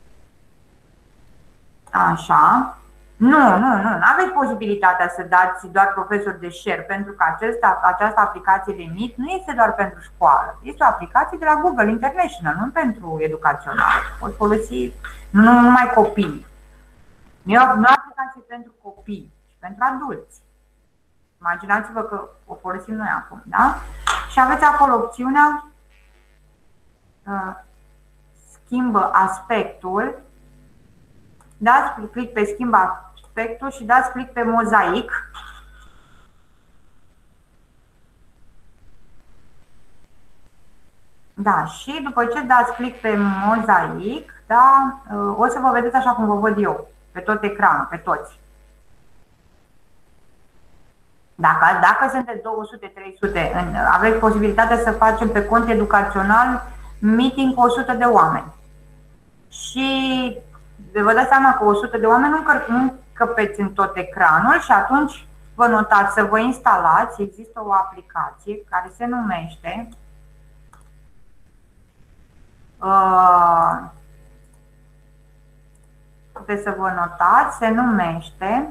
Așa. Nu aveți posibilitatea să dați doar profesor de share, pentru că această aplicație de Meet nu este doar pentru școală, este o aplicație de la Google International, nu pentru educațional. Pot folosi nu numai copii. Nu e o aplicație pentru copii, ci pentru adulți. Imaginați-vă că o folosim noi acum, da? Și aveți acolo opțiunea schimbă aspectul. Dați click pe schimbă aspectul și dați click pe mozaic. Da, și după ce dați click pe mozaic, da, o să vă vedeți așa cum vă văd eu, pe tot ecranul, pe toți. Dacă sunteți 200-300, aveți posibilitatea să facem pe cont educațional meeting cu 100 de oameni. Și vă dați seama că 100 de oameni nu încăpeți în tot ecranul și atunci vă notați să vă instalați. Există o aplicație care se numește puteți să vă notați, se numește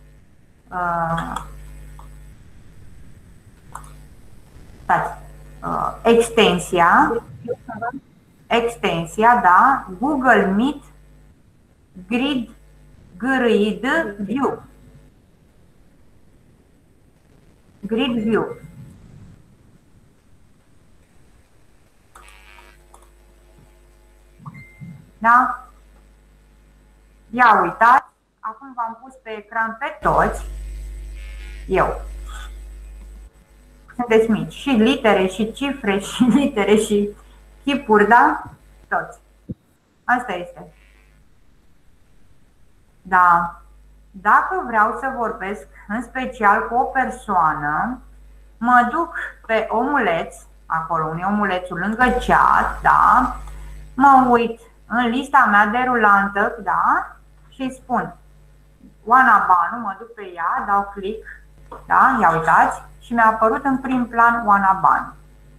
extensia, da, Google Meet Grid View. Grid View. Da? Ia uitați, acum v-am pus pe ecran pe toți, eu. Sunteți mici, și litere, și cifre, și litere, și chipuri, da? Toți. Asta este. Da. Dacă vreau să vorbesc în special cu o persoană, mă duc pe omuleț, acolo unde e omulețul lângă chat, da? Mă uit în lista mea derulantă, da? Și spun Oana Banu, mă duc pe ea, dau click, da? Ia uitați, și mi-a apărut în prim plan Oana Banu.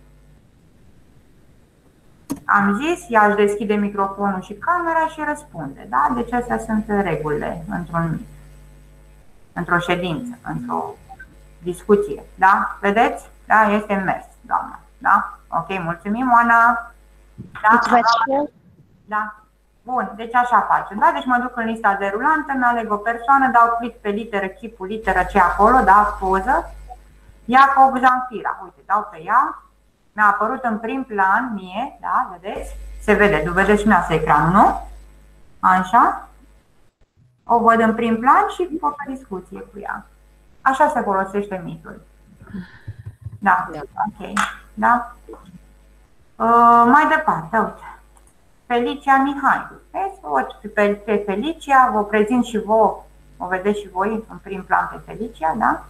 Am zis, ea își deschide microfonul și camera și răspunde, da? Deci astea sunt regulile într-o ședință, într-o discuție, da? Vedeți? Da? Este mers, doamna, da? Ok, mulțumim, Oana. Da? Da. Bun, deci așa facem, da? Deci mă duc în lista derulantă, mi-aleg o persoană, dau click pe literă, chipul, literă, ce acolo, da? Poză. Iacob Zanfira, uite, dau pe ea. Mi-a apărut în prim plan mie, da? Vedeți? Se vede, vedeți și mea ecranul, nu? Așa. O văd în prim plan și pot o discuție cu ea. Așa se folosește Meet-ul. Da, ok. Da? Mai departe, uite. Felicia Mihai. Pe Felicia, vă prezint și vouă, o vedeți și voi în prim plan pe Felicia, da?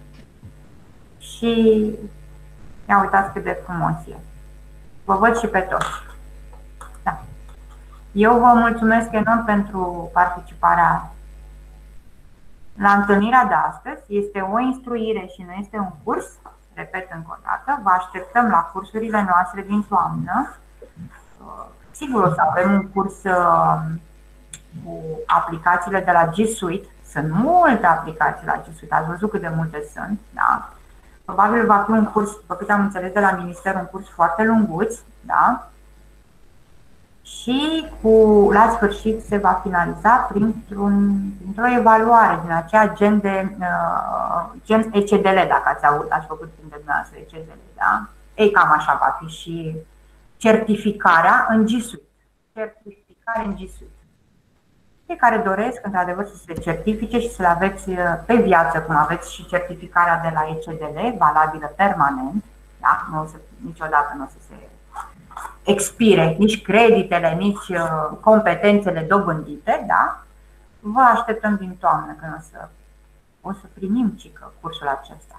Și ia uitați cât de frumos e. Vă văd și pe toți. Da. Eu vă mulțumesc enorm pentru participarea la întâlnirea de astăzi. Este o instruire și nu este un curs. Repet încă o dată, vă așteptăm la cursurile noastre din toamnă. Sigur o să avem un curs cu aplicațiile de la G Suite. Sunt multe aplicații la G Suite, ați văzut cât de multe sunt, da? Probabil va fi un curs, după câte am înțeles de la minister, un curs foarte lunguț, da? Și la sfârșit se va finaliza printr-o evaluare din aceea gen ECDL, dacă ați făcut printre dumneavoastră ECDL, da? Ei, cam așa va fi și certificarea în G Suite. Certificare în G Suite. Cei care doresc, într-adevăr, să se certifice și să le aveți pe viață, cum aveți și certificarea de la ECDL, valabilă permanent, da? Niciodată nu o să se expire nici creditele, nici competențele dobândite, da? Vă așteptăm din toamnă când o să primim cursul acesta.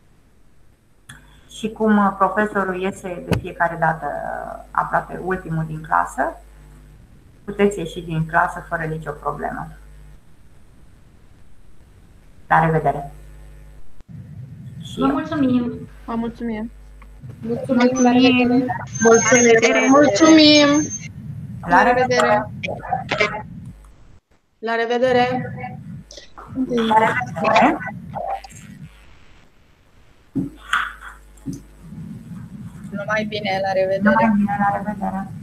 Și cum profesorul iese de fiecare dată aproape ultimul din clasă, puteți ieși din clasă fără nicio problemă. La revedere! Vă mulțumim! Vă mulțumim! Mulțumim! Mulțumim! La revedere! La revedere! La revedere! Numai bine, la revedere! Numai bine, la revedere!